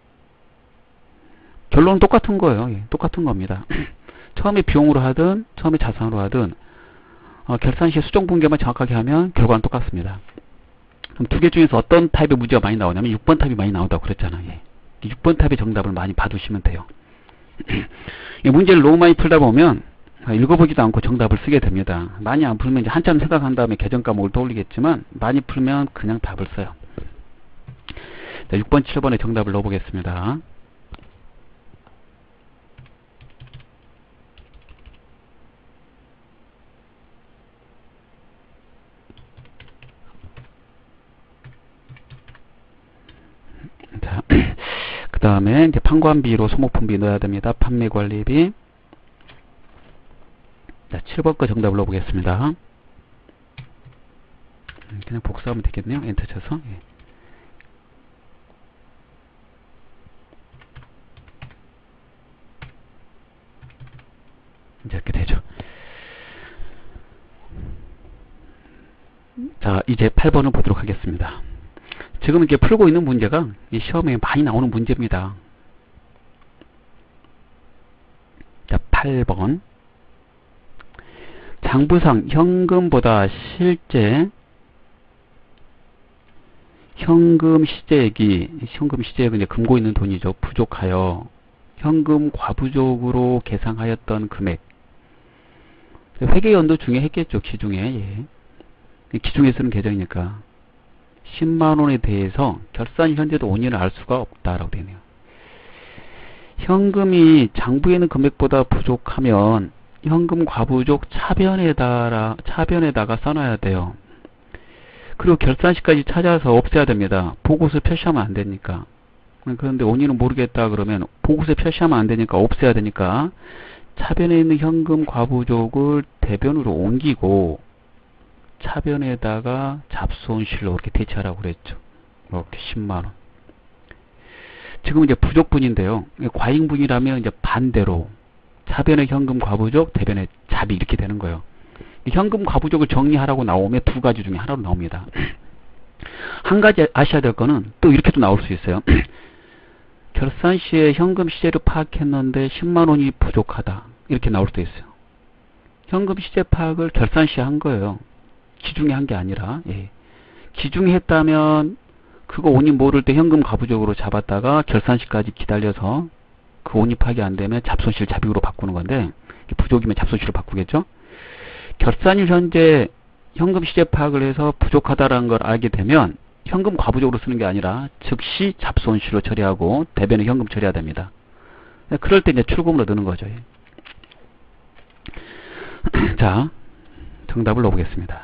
결론은 똑같은 거예요. 똑같은 겁니다. 처음에 비용으로 하든 처음에 자산으로 하든 결산 시에 수정분계만 정확하게 하면 결과는 똑같습니다. 그럼 두 개 중에서 어떤 타입의 문제가 많이 나오냐면 6번 타입이 많이 나온다고 그랬잖아요. 6번 타입의 정답을 많이 봐두시면 돼요. 이 문제를 너무 많이 풀다 보면 읽어보지도 않고 정답을 쓰게 됩니다. 많이 안 풀면 이제 한참 생각한 다음에 계정 과목을 떠올리겠지만 많이 풀면 그냥 답을 써요. 자, 6번, 7번의 정답을 넣어보겠습니다. 자, 그 다음에 이제 판관비로 소모품비 넣어야 됩니다. 판매관리비. 자, 7번 거 정답을 넣어보겠습니다. 그냥 복사하면 되겠네요. 엔터 쳐서. 예. 이제 이렇게 되죠. 자, 이제 8번을 보도록 하겠습니다. 지금 이렇게 풀고 있는 문제가 이 시험에 많이 나오는 문제입니다. 자, 8번. 장부상 현금보다 실제 현금 시제액은 이제 금고 있는 돈이죠. 부족하여 현금 과부족으로 계상하였던 금액. 회계 연도 중에 했겠죠. 기중에. 예. 기중에 쓰는 계정이니까 10만원에 대해서 결산 현재도 원인을 알 수가 없다라고 되네요. 현금이 장부에 있는 금액보다 부족하면 현금 과부족 차변에다가 써놔야 돼요. 그리고 결산시까지 찾아서 없애야 됩니다. 보고서 표시하면 안 되니까. 그런데 원인은 모르겠다 그러면 보고서 표시하면 안 되니까 없애야 되니까 차변에 있는 현금 과부족을 대변으로 옮기고 차변에다가 잡손실로 이렇게 대체하라고 그랬죠. 이렇게 10만원. 지금 이제 부족분인데요. 과잉분이라면 이제 반대로 차변의 현금 과부족, 대변의 잡이 이렇게 되는 거예요. 현금 과부족을 정리하라고 나오면 두 가지 중에 하나로 나옵니다. 한 가지 아셔야 될 거는 또 이렇게도 나올 수 있어요. 결산 시에 현금 시제를 파악했는데 10만원이 부족하다. 이렇게 나올 수도 있어요. 현금 시제 파악을 결산 시에 한 거예요. 기중에 한 게 아니라. 예. 기중에 했다면 그거 원인 모를 때 현금 과부족으로 잡았다가 결산 시까지 기다려서 그 원인 파악이 안 되면 잡손실 잡익으로 바꾸는 건데 부족이면 잡손실로 바꾸겠죠. 결산일 현재 현금 시제 파악을 해서 부족하다라는 걸 알게 되면 현금 과부족으로 쓰는 게 아니라 즉시 잡손실로 처리하고 대변에 현금 처리해야 됩니다. 그럴 때 이제 출금으로 넣는 거죠. 자, 정답을 넣어보겠습니다.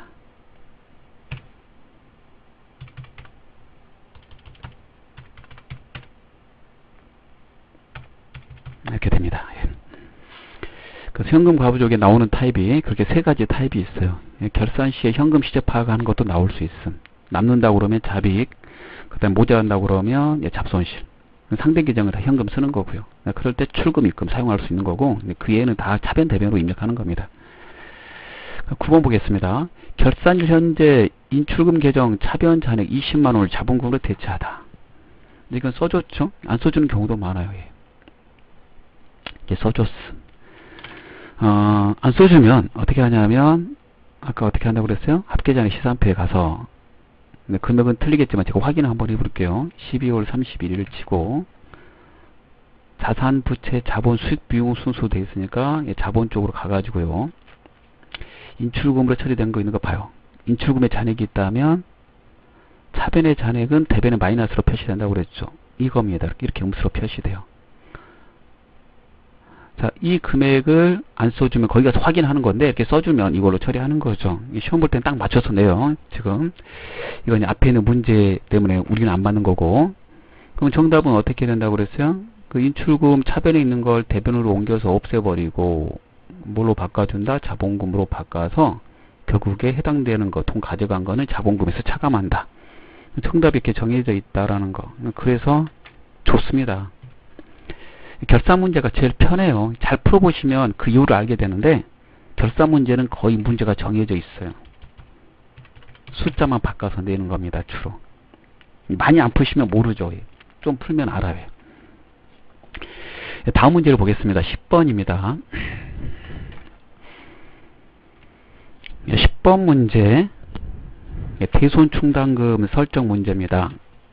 이렇게 됩니다. 그래서 현금 과부족에 나오는 타입이 그렇게 세 가지 타입이 있어요. 결산 시에 현금 시제 파악하는 것도 나올 수 있음. 남는다고 그러면 잡익, 그 다음에 모자란다고 그러면 잡손실. 상대 계정을 다 현금 쓰는 거고요. 그럴 때 출금, 입금 사용할 수 있는 거고 그 외에는 다 차변, 대변으로 입력하는 겁니다. 9번 보겠습니다. 결산일 현재 인출금 계정 차변 잔액 20만원을 자본금으로 대체하다. 이건 써줬죠? 안 써주는 경우도 많아요. 이게 써줬음. 안 써주면 어떻게 하냐면 아까 어떻게 한다고 그랬어요? 합계잔액 시산표에 가서 금액은 틀리겠지만 제가 확인을 한번 해볼게요. 12월 31일 치고 자산, 부채, 자본, 수익, 비용 순수 되어 있으니까 자본 쪽으로 가가지고요. 인출금으로 처리된 거 있는 거 봐요. 인출금의 잔액이 있다면 차변의 잔액은 대변의 마이너스로 표시된다고 그랬죠. 이겁니다. 이렇게 음수로 표시돼요. 자, 이 금액을 안 써주면 거기 가서 확인하는 건데 이렇게 써주면 이걸로 처리하는 거죠. 시험 볼 때는 딱 맞춰서 내요. 지금 이건 앞에 있는 문제 때문에 우리는 안 맞는 거고. 그럼 정답은 어떻게 된다고 그랬어요? 그 인출금 차변에 있는 걸 대변으로 옮겨서 없애버리고 뭘로 바꿔준다? 자본금으로 바꿔서 결국에 해당되는 거, 돈 가져간 거는 자본금에서 차감한다. 정답이 이렇게 정해져 있다라는 거. 그래서 좋습니다. 결산 문제가 제일 편해요. 잘 풀어보시면 그 이유를 알게 되는데 결산 문제는 거의 문제가 정해져 있어요. 숫자만 바꿔서 내는 겁니다. 주로. 많이 안 푸시면 모르죠. 좀 풀면 알아요. 다음 문제를 보겠습니다. 10번입니다. 10번 문제 대손충당금 설정 문제입니다.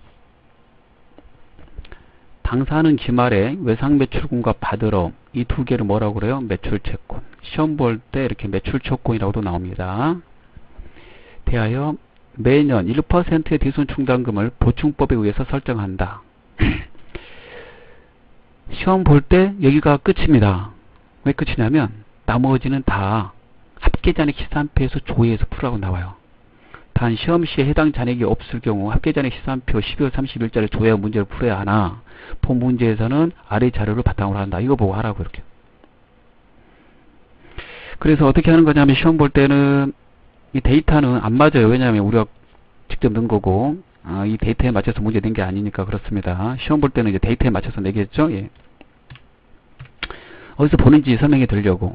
당사는 기말에 외상매출금과 받으러 이 두 개를 뭐라고 그래요? 매출채권. 시험 볼 때 이렇게 매출채권이라고도 나옵니다. 대하여 매년 1%의 대손충당금을 보충법에 의해서 설정한다. 시험 볼 때 여기가 끝입니다. 왜 끝이냐면 나머지는 다 합계잔액 시산표에서 조회해서 풀라고 나와요. 단 시험 시에 해당 잔액이 없을 경우 합계잔액 시산표 12월 30일자를 조회한 문제를 풀어야 하나 본 문제에서는 아래 자료를 바탕으로 한다. 이거 보고 하라고 이렇게. 그래서 어떻게 하는 거냐면 시험 볼 때는 이 데이터는 안 맞아요. 왜냐하면 우리가 직접 넣은 거고 이 데이터에 맞춰서 문제 낸 게 아니니까 그렇습니다. 시험 볼 때는 이제 데이터에 맞춰서 내겠죠. 예. 어디서 보는지 설명해 드리려고.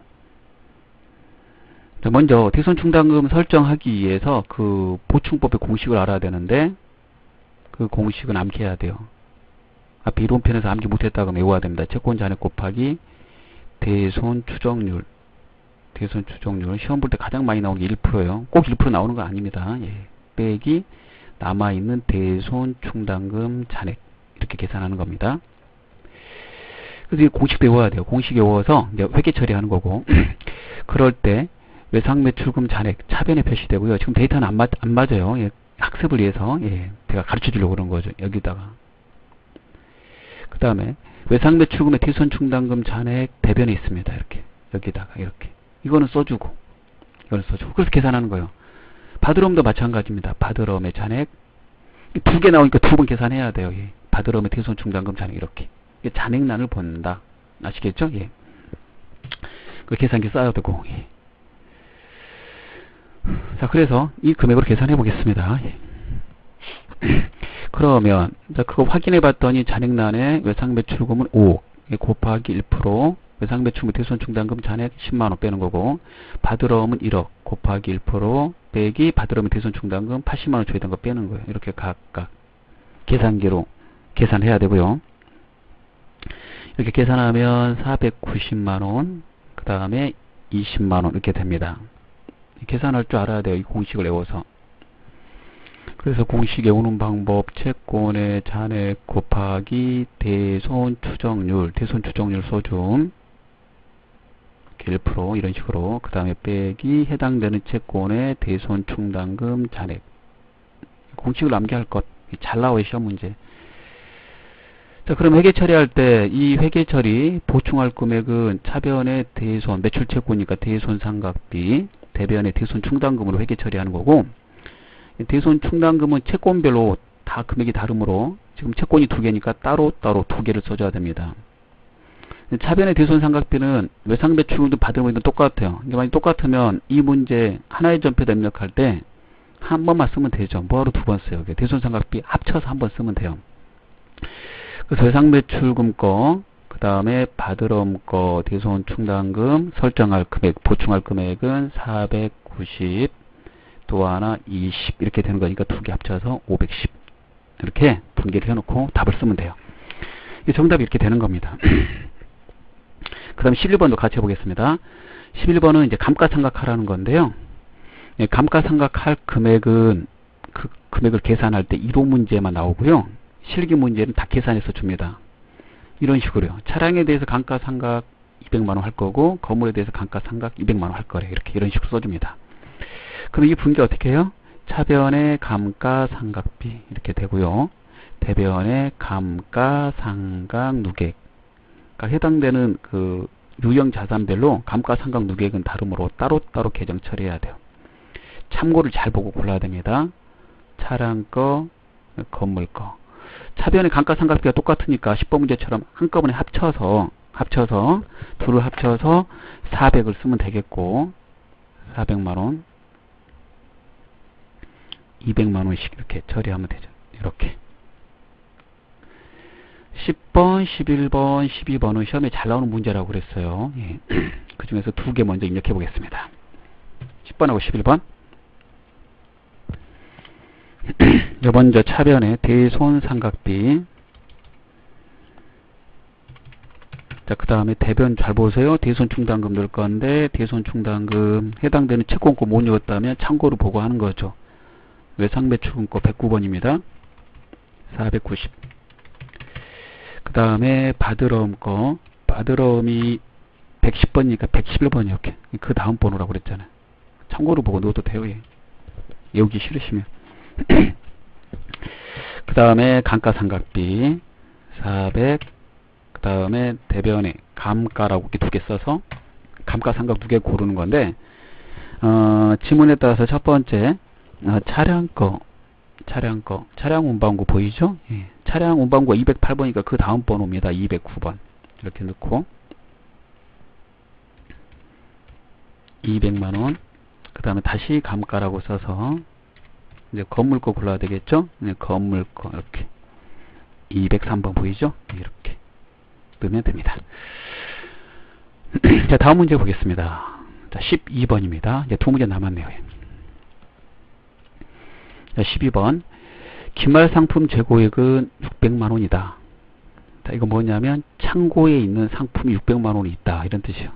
먼저 대손충당금 설정하기 위해서 그 보충법의 공식을 알아야 되는데 그 공식은 암기해야 돼요. 앞에 이론편에서 암기 못했다고 외워야 됩니다. 채권잔액 곱하기 대손추정률. 대손추정률. 시험 볼 때 가장 많이 나오는 게 1%예요. 꼭 1% 나오는 거 아닙니다. 예. 빼기 남아있는 대손충당금 잔액. 이렇게 계산하는 겁니다. 그래서 이 공식도 외워야 돼요. 공식 외워서 이제 회계 처리하는 거고. 그럴 때 외상매출금 잔액 차변에 표시되고요. 지금 데이터는 안 맞아요. 예. 학습을 위해서 제가 가르쳐 주려고 그런 거죠. 여기다가. 그 다음에 외상매출금의 대손충당금 잔액 대변에 있습니다. 이렇게 여기다가 이렇게 이거는 써주고 이거는 써주고 그래서 계산하는 거예요. 받으러움도 마찬가지입니다. 받으러움의 잔액 두 개 나오니까 두 번 계산해야 돼요. 예. 받으러움의 대손충당금 잔액 이렇게 잔액란을 본다. 아시겠죠? 예. 그 계산기 써야 되고 예. 자, 그래서 이 금액으로 계산해 보겠습니다. 예. 그러면 자, 그거 확인해 봤더니 잔액란에 외상매출금은 5억 곱하기 1% 외상매출금 대손충당금 잔액 10만원 빼는 거고 받으러움은 1억 곱하기 1% 빼기 받으러움 대손충당금 80만원 줘야 되는 거 빼는 거예요. 이렇게 각각 계산기로 계산해야 되고요. 이렇게 계산하면 490만원 그 다음에 20만원 이렇게 됩니다. 계산할 줄 알아야 돼요. 이 공식을 외워서. 그래서 공식 외우는 방법 채권의 잔액 곱하기 대손 추정률 써줌 1% 이런 식으로 그 다음에 빼기 해당되는 채권의 대손충당금 잔액 공식을 암기할 것 잘 나와요. 시험 문제. 자, 그럼 회계 처리할 때 이 회계 처리 보충할 금액은 차변의 대손 매출 채권이니까 대손 삼각비 대변의 대손 충당금으로 회계 처리하는 거고 대손 충당금은 채권별로 다 금액이 다르므로 지금 채권이 두 개니까 따로따로 두 개를 써줘야 됩니다. 차변의 대손 삼각비는 외상매출금도 받으면 똑같아요. 만약 똑같으면 이 문제 하나의 전표도 입력할 때 한 번만 쓰면 되죠. 뭐하러 두 번 써요. 대손 삼각비 합쳐서 한 번 쓰면 돼요. 그래서 외상매출금 거, 그 다음에 받으러움 거, 대손 충당금 설정할 금액, 보충할 금액은 490, 또 하나 20 이렇게 되는 거니까 두 개 합쳐서 510 이렇게 분개를 해놓고 답을 쓰면 돼요. 정답이 이렇게 되는 겁니다. 그 다음에 11번도 같이 해보겠습니다. 11번은 이제 감가상각하라는 건데요. 예, 감가상각할 금액은 그 금액을 계산할 때 1호 문제만 나오고요. 실기 문제는 다 계산해서 줍니다. 이런 식으로요. 차량에 대해서 감가상각 200만원 할 거고 건물에 대해서 감가상각 200만원 할 거래. 이런 식으로 써줍니다. 그럼 이 분계 어떻게 해요? 차변의 감가상각비 이렇게 되고요. 대변의 감가상각 누계 그러니까 해당되는 그 유형 자산별로 감가상각 누계액은 다르므로 따로따로 계정 처리해야 돼요. 참고를 잘 보고 골라야 됩니다. 차량 거, 건물 거. 차변의 감가상각비가 똑같으니까 10번 문제처럼 한꺼번에 합쳐서 둘을 합쳐서 400을 쓰면 되겠고 400만원 200만원씩 이렇게 처리하면 되죠. 이렇게 10번, 11번, 12번은 시험에 잘 나오는 문제라고 그랬어요. 예. 그 중에서 두 개 먼저 입력해 보겠습니다. 10번하고 11번 먼저 차변의 대손 삼각비 자, 그 다음에 대변 잘 보세요. 대손 충당금 넣을 건데 대손 충당금 해당되는 채권권 못 넣었다면 참고로 보고 하는 거죠. 외상매출금거 109번입니다. 490 그 다음에 받으러움 거 받으러움이 110번이니까 111번 이렇게 그 다음 번호라고 그랬잖아요. 참고로 보고 넣어도 돼요. 예. 외우기 싫으시면 그 다음에 감가상각비 400 그 다음에 대변에 감가라고 이렇게 두 개 써서 감가상각 두 개 고르는 건데 지문에 따라서 첫 번째 차량 운반고 보이죠? 예. 차량 운반고가 208번이니까 그 다음 번호입니다. 209번 이렇게 넣고 200만원 그 다음에 다시 감가라고 써서 이제 건물 거 골라야 되겠죠? 네, 건물 거 이렇게 203번 보이죠? 이렇게 넣으면 됩니다. 자, 다음 문제 보겠습니다. 자, 12번입니다. 이제 두 문제 남았네요. 자, 12번 기말 상품 재고액은 600만원이다. 자, 이거 뭐냐면 창고에 있는 상품이 600만원이 있다 이런 뜻이에요.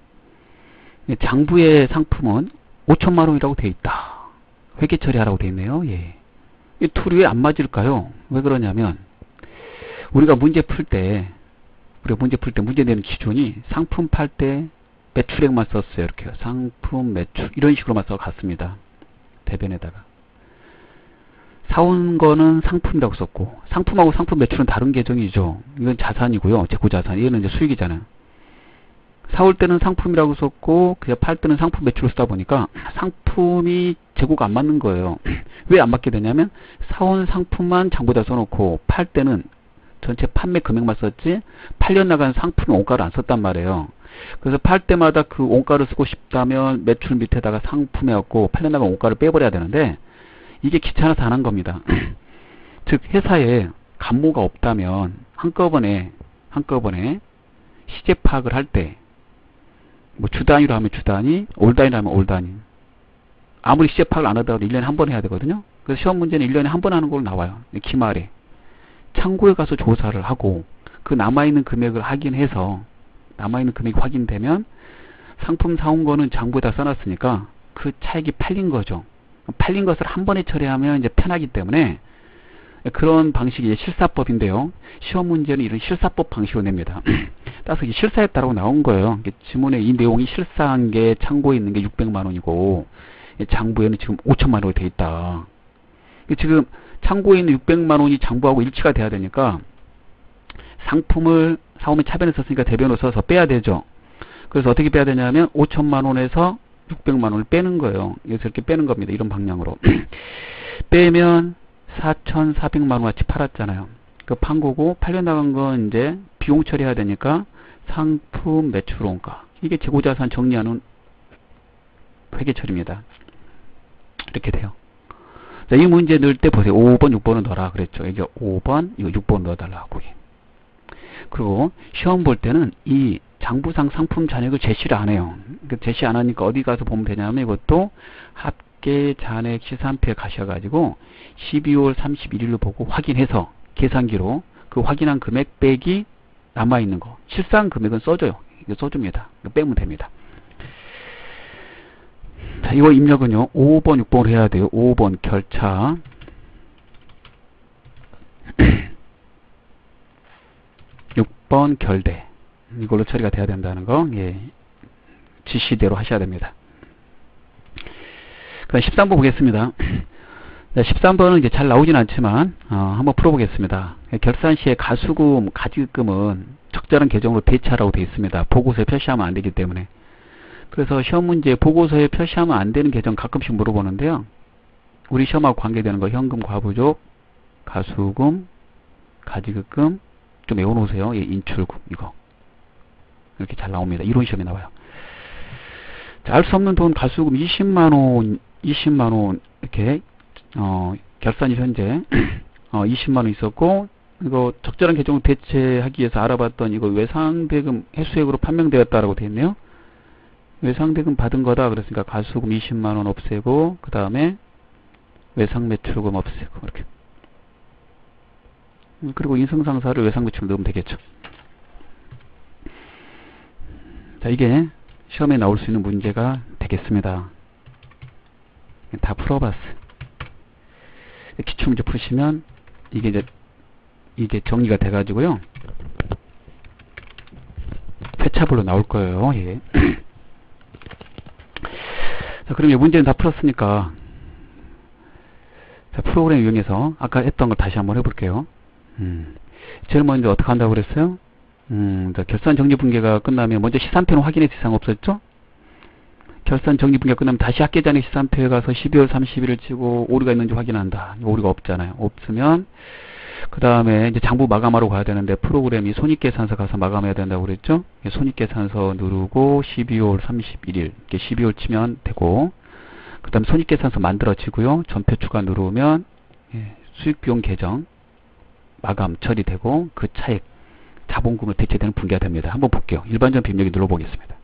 장부의 상품은 5천만원이라고 되어 있다. 회계 처리하라고 되어 있네요. 예. 이 둘이 왜 안 맞을까요? 왜 그러냐면 우리가 문제 풀 때 문제 내는 기준이 상품 팔 때 매출액만 썼어요. 이렇게요. 상품 매출 이런 식으로만 써갔습니다. 대변에다가 사온 거는 상품이라고 썼고, 상품하고 상품 매출은 다른 계정이죠. 이건 자산이고요. 재고자산. 얘는 이제 수익이잖아요. 사올 때는 상품이라고 썼고, 그냥 팔 때는 상품 매출을 쓰다 보니까 상품이 재고가 안 맞는 거예요. 왜 안 맞게 되냐면, 사온 상품만 장부에다 써놓고, 팔 때는 전체 판매 금액만 썼지, 팔려 나간 상품의 원가를 안 썼단 말이에요. 그래서 팔 때마다 그 원가를 쓰고 싶다면 매출 밑에다가 상품해갖고 팔려 나간 원가를 빼버려야 되는데, 이게 귀찮아서 안 한 겁니다. 즉 회사에 감모가 없다면 한꺼번에 시제 파악을 할 때 뭐 주 단위로 하면 주 단위, 올 단위로 하면 올 단위. 아무리 시제 파악을 안 하더라도 1년에 한 번 해야 되거든요. 그래서 시험 문제는 1년에 한 번 하는 걸로 나와요. 기말에 창고에 가서 조사를 하고 그 남아있는 금액을 확인해서 남아있는 금액이 확인되면 상품 사온 거는 장부에다 써놨으니까 그 차액이 팔린 거죠. 팔린 것을 한 번에 처리하면 이제 편하기 때문에 그런 방식이 실사법인데요. 시험 문제는 이런 실사법 방식으로 냅니다. 따라서 이게 실사했다라고 나온 거예요. 지문에 이 내용이 실사한 게 창고에 있는 게 600만 원이고 장부에는 지금 5천만 원이 돼 있다. 지금 창고에 있는 600만 원이 장부하고 일치가 돼야 되니까 상품을 사오면 차변에 썼으니까 대변으로 써서 빼야 되죠. 그래서 어떻게 빼야 되냐면 5천만 원에서 600만 원을 빼는 거예요. 그래서 이렇게 빼는 겁니다. 이런 방향으로. 빼면 4,400만 원어치 팔았잖아요. 그 판 거고 팔려 나간 건 이제 비용 처리해야 되니까 상품 매출 원가. 이게 재고자산 정리하는 회계 처리입니다. 이렇게 돼요. 자, 이 문제 넣을 때 보세요. 5번, 6번은 넣어라 그랬죠. 이게 5번, 이거 6번 넣어달라고. 그리고 시험 볼 때는 이 장부상 상품 잔액을 제시를 안 해요. 제시 안 하니까 어디 가서 보면 되냐면 이것도 합계 잔액 시산표에 가셔가지고 12월 31일로 보고 확인해서 계산기로 그 확인한 금액 빼기 남아있는 거. 실사한 금액은 써줘요. 이거 써줍니다. 이거 빼면 됩니다. 자, 이거 입력은요. 5번, 6번으로 해야 돼요. 5번 결차. 6번 결대. 이걸로 처리가 돼야 된다는 거, 예, 지시대로 하셔야 됩니다. 그럼 13번 보겠습니다. 13번은 이제 잘 나오진 않지만, 한번 풀어보겠습니다. 결산 시에 가수금, 가지금은 적절한 계정으로 대체하라고 되어 있습니다. 보고서에 표시하면 안 되기 때문에. 그래서 시험 문제 보고서에 표시하면 안 되는 계정 가끔씩 물어보는데요. 우리 시험하고 관계되는 거, 현금 과부족, 가수금, 가지금, 좀 외워놓으세요. 예, 인출금, 이거. 이렇게 잘 나옵니다. 이론 시험에 나와요. 자, 알 수 없는 돈 가수금 20만원, 이렇게, 결산이 현재, 20만원 있었고, 이거 적절한 계정을 대체하기 위해서 알아봤던 이거 외상대금 해수액으로 판명되었다라고 되어 있네요. 외상대금 받은 거다. 그랬으니까 가수금 20만원 없애고, 그 다음에 외상매출금 없애고, 이렇게. 그리고 인성상사를 외상매출로 넣으면 되겠죠. 자, 이게 시험에 나올 수 있는 문제가 되겠습니다. 다 풀어봤어요. 기출문제 푸시면 이게 정리가 돼가지고요. 회차별로 나올 거예요. 예. 자, 그럼 이 문제는 다 풀었으니까, 자, 프로그램 이용해서 아까 했던 걸 다시 한번 해볼게요. 제일 먼저 어떻게 한다고 그랬어요? 자, 결산 정리 분계가 끝나면 먼저 시산표는 확인해서 이상 없었죠? 결산 정리 분계가 끝나면 다시 합계 잔액 시산표에 가서 12월 30일을 치고 오류가 있는지 확인한다. 오류가 없잖아요. 없으면 그 다음에 이제 장부 마감하러 가야 되는데 프로그램이 손익계산서 가서 마감해야 된다고 그랬죠? 손익계산서 누르고 12월 31일 이렇게 12월 치면 되고, 그 다음에 손익계산서 만들어지고요. 전표 추가 누르면 수익비용 계정 마감 처리되고 그 차액 자본금으로 대체되는 분계가 됩니다. 한번 볼게요. 일반전 입력이 눌러보겠습니다.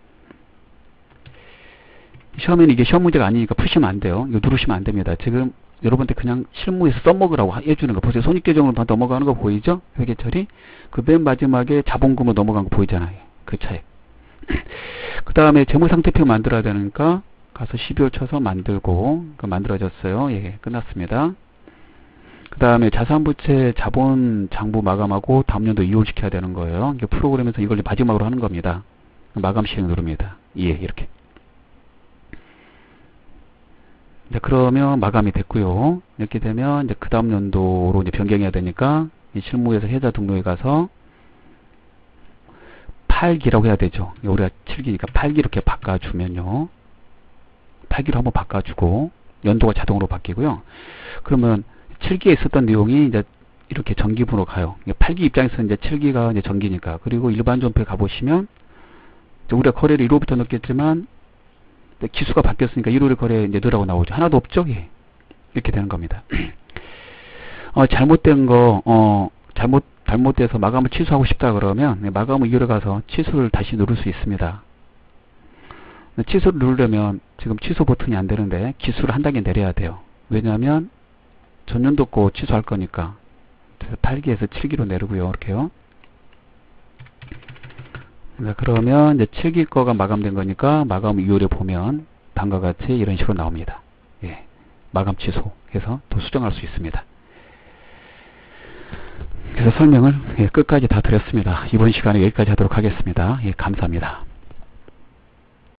시험에는 이게 시험 문제가 아니니까 푸시면 안 돼요. 이거 누르시면 안 됩니다. 지금 여러분한테 그냥 실무에서 써먹으라고 해주는 거 보세요. 손익계정으로 넘어가는 거 보이죠? 회계처리. 그 맨 마지막에 자본금으로 넘어간 거 보이잖아요. 그 차액. 그 다음에 재무상태표 만들어야 되니까 가서 12월 쳐서 만들고, 만들어졌어요. 예, 끝났습니다. 그 다음에 자산부채 자본 장부 마감하고 다음 연도 이월시켜야 되는 거예요. 이게 프로그램에서 이걸 마지막으로 하는 겁니다. 마감 시행 누릅니다. 예, 이렇게. 이제 그러면 마감이 됐고요. 이렇게 되면 이제 그 다음 연도로 이제 변경해야 되니까 이 실무에서 해자 등록에 가서 8기라고 해야 되죠. 우리가 7기니까 8기 이렇게 바꿔주면요. 8기로 한번 바꿔주고 연도가 자동으로 바뀌고요. 그러면 7기에 있었던 내용이 이제 이렇게 정기분으로 가요. 8기 입장에서는 이제 7기가 이제 정기니까. 그리고 일반 존폐 가보시면 우리가 거래를 1호부터 넣겠지만 기수가 바뀌었으니까 1호의 거래에 이제 넣으라고 나오죠. 하나도 없죠. 예. 이렇게 되는 겁니다. 잘못된 거 잘못돼서 마감을 취소하고 싶다 그러면 마감을 이유로 가서 취소를 다시 누를 수 있습니다. 취소를 누르려면 지금 취소 버튼이 안 되는데 기수를 한 단계 내려야 돼요. 왜냐하면 전년도 거 취소할 거니까. 8기에서 7기로 내리고요. 이렇게요. 자, 그러면 이제 7기 거가 마감된 거니까 마감 이후에 보면 다음과 같이 이런 식으로 나옵니다. 예, 마감 취소해서 또 수정할 수 있습니다. 그래서 설명을 끝까지 다 드렸습니다. 이번 시간에 여기까지 하도록 하겠습니다. 예, 감사합니다.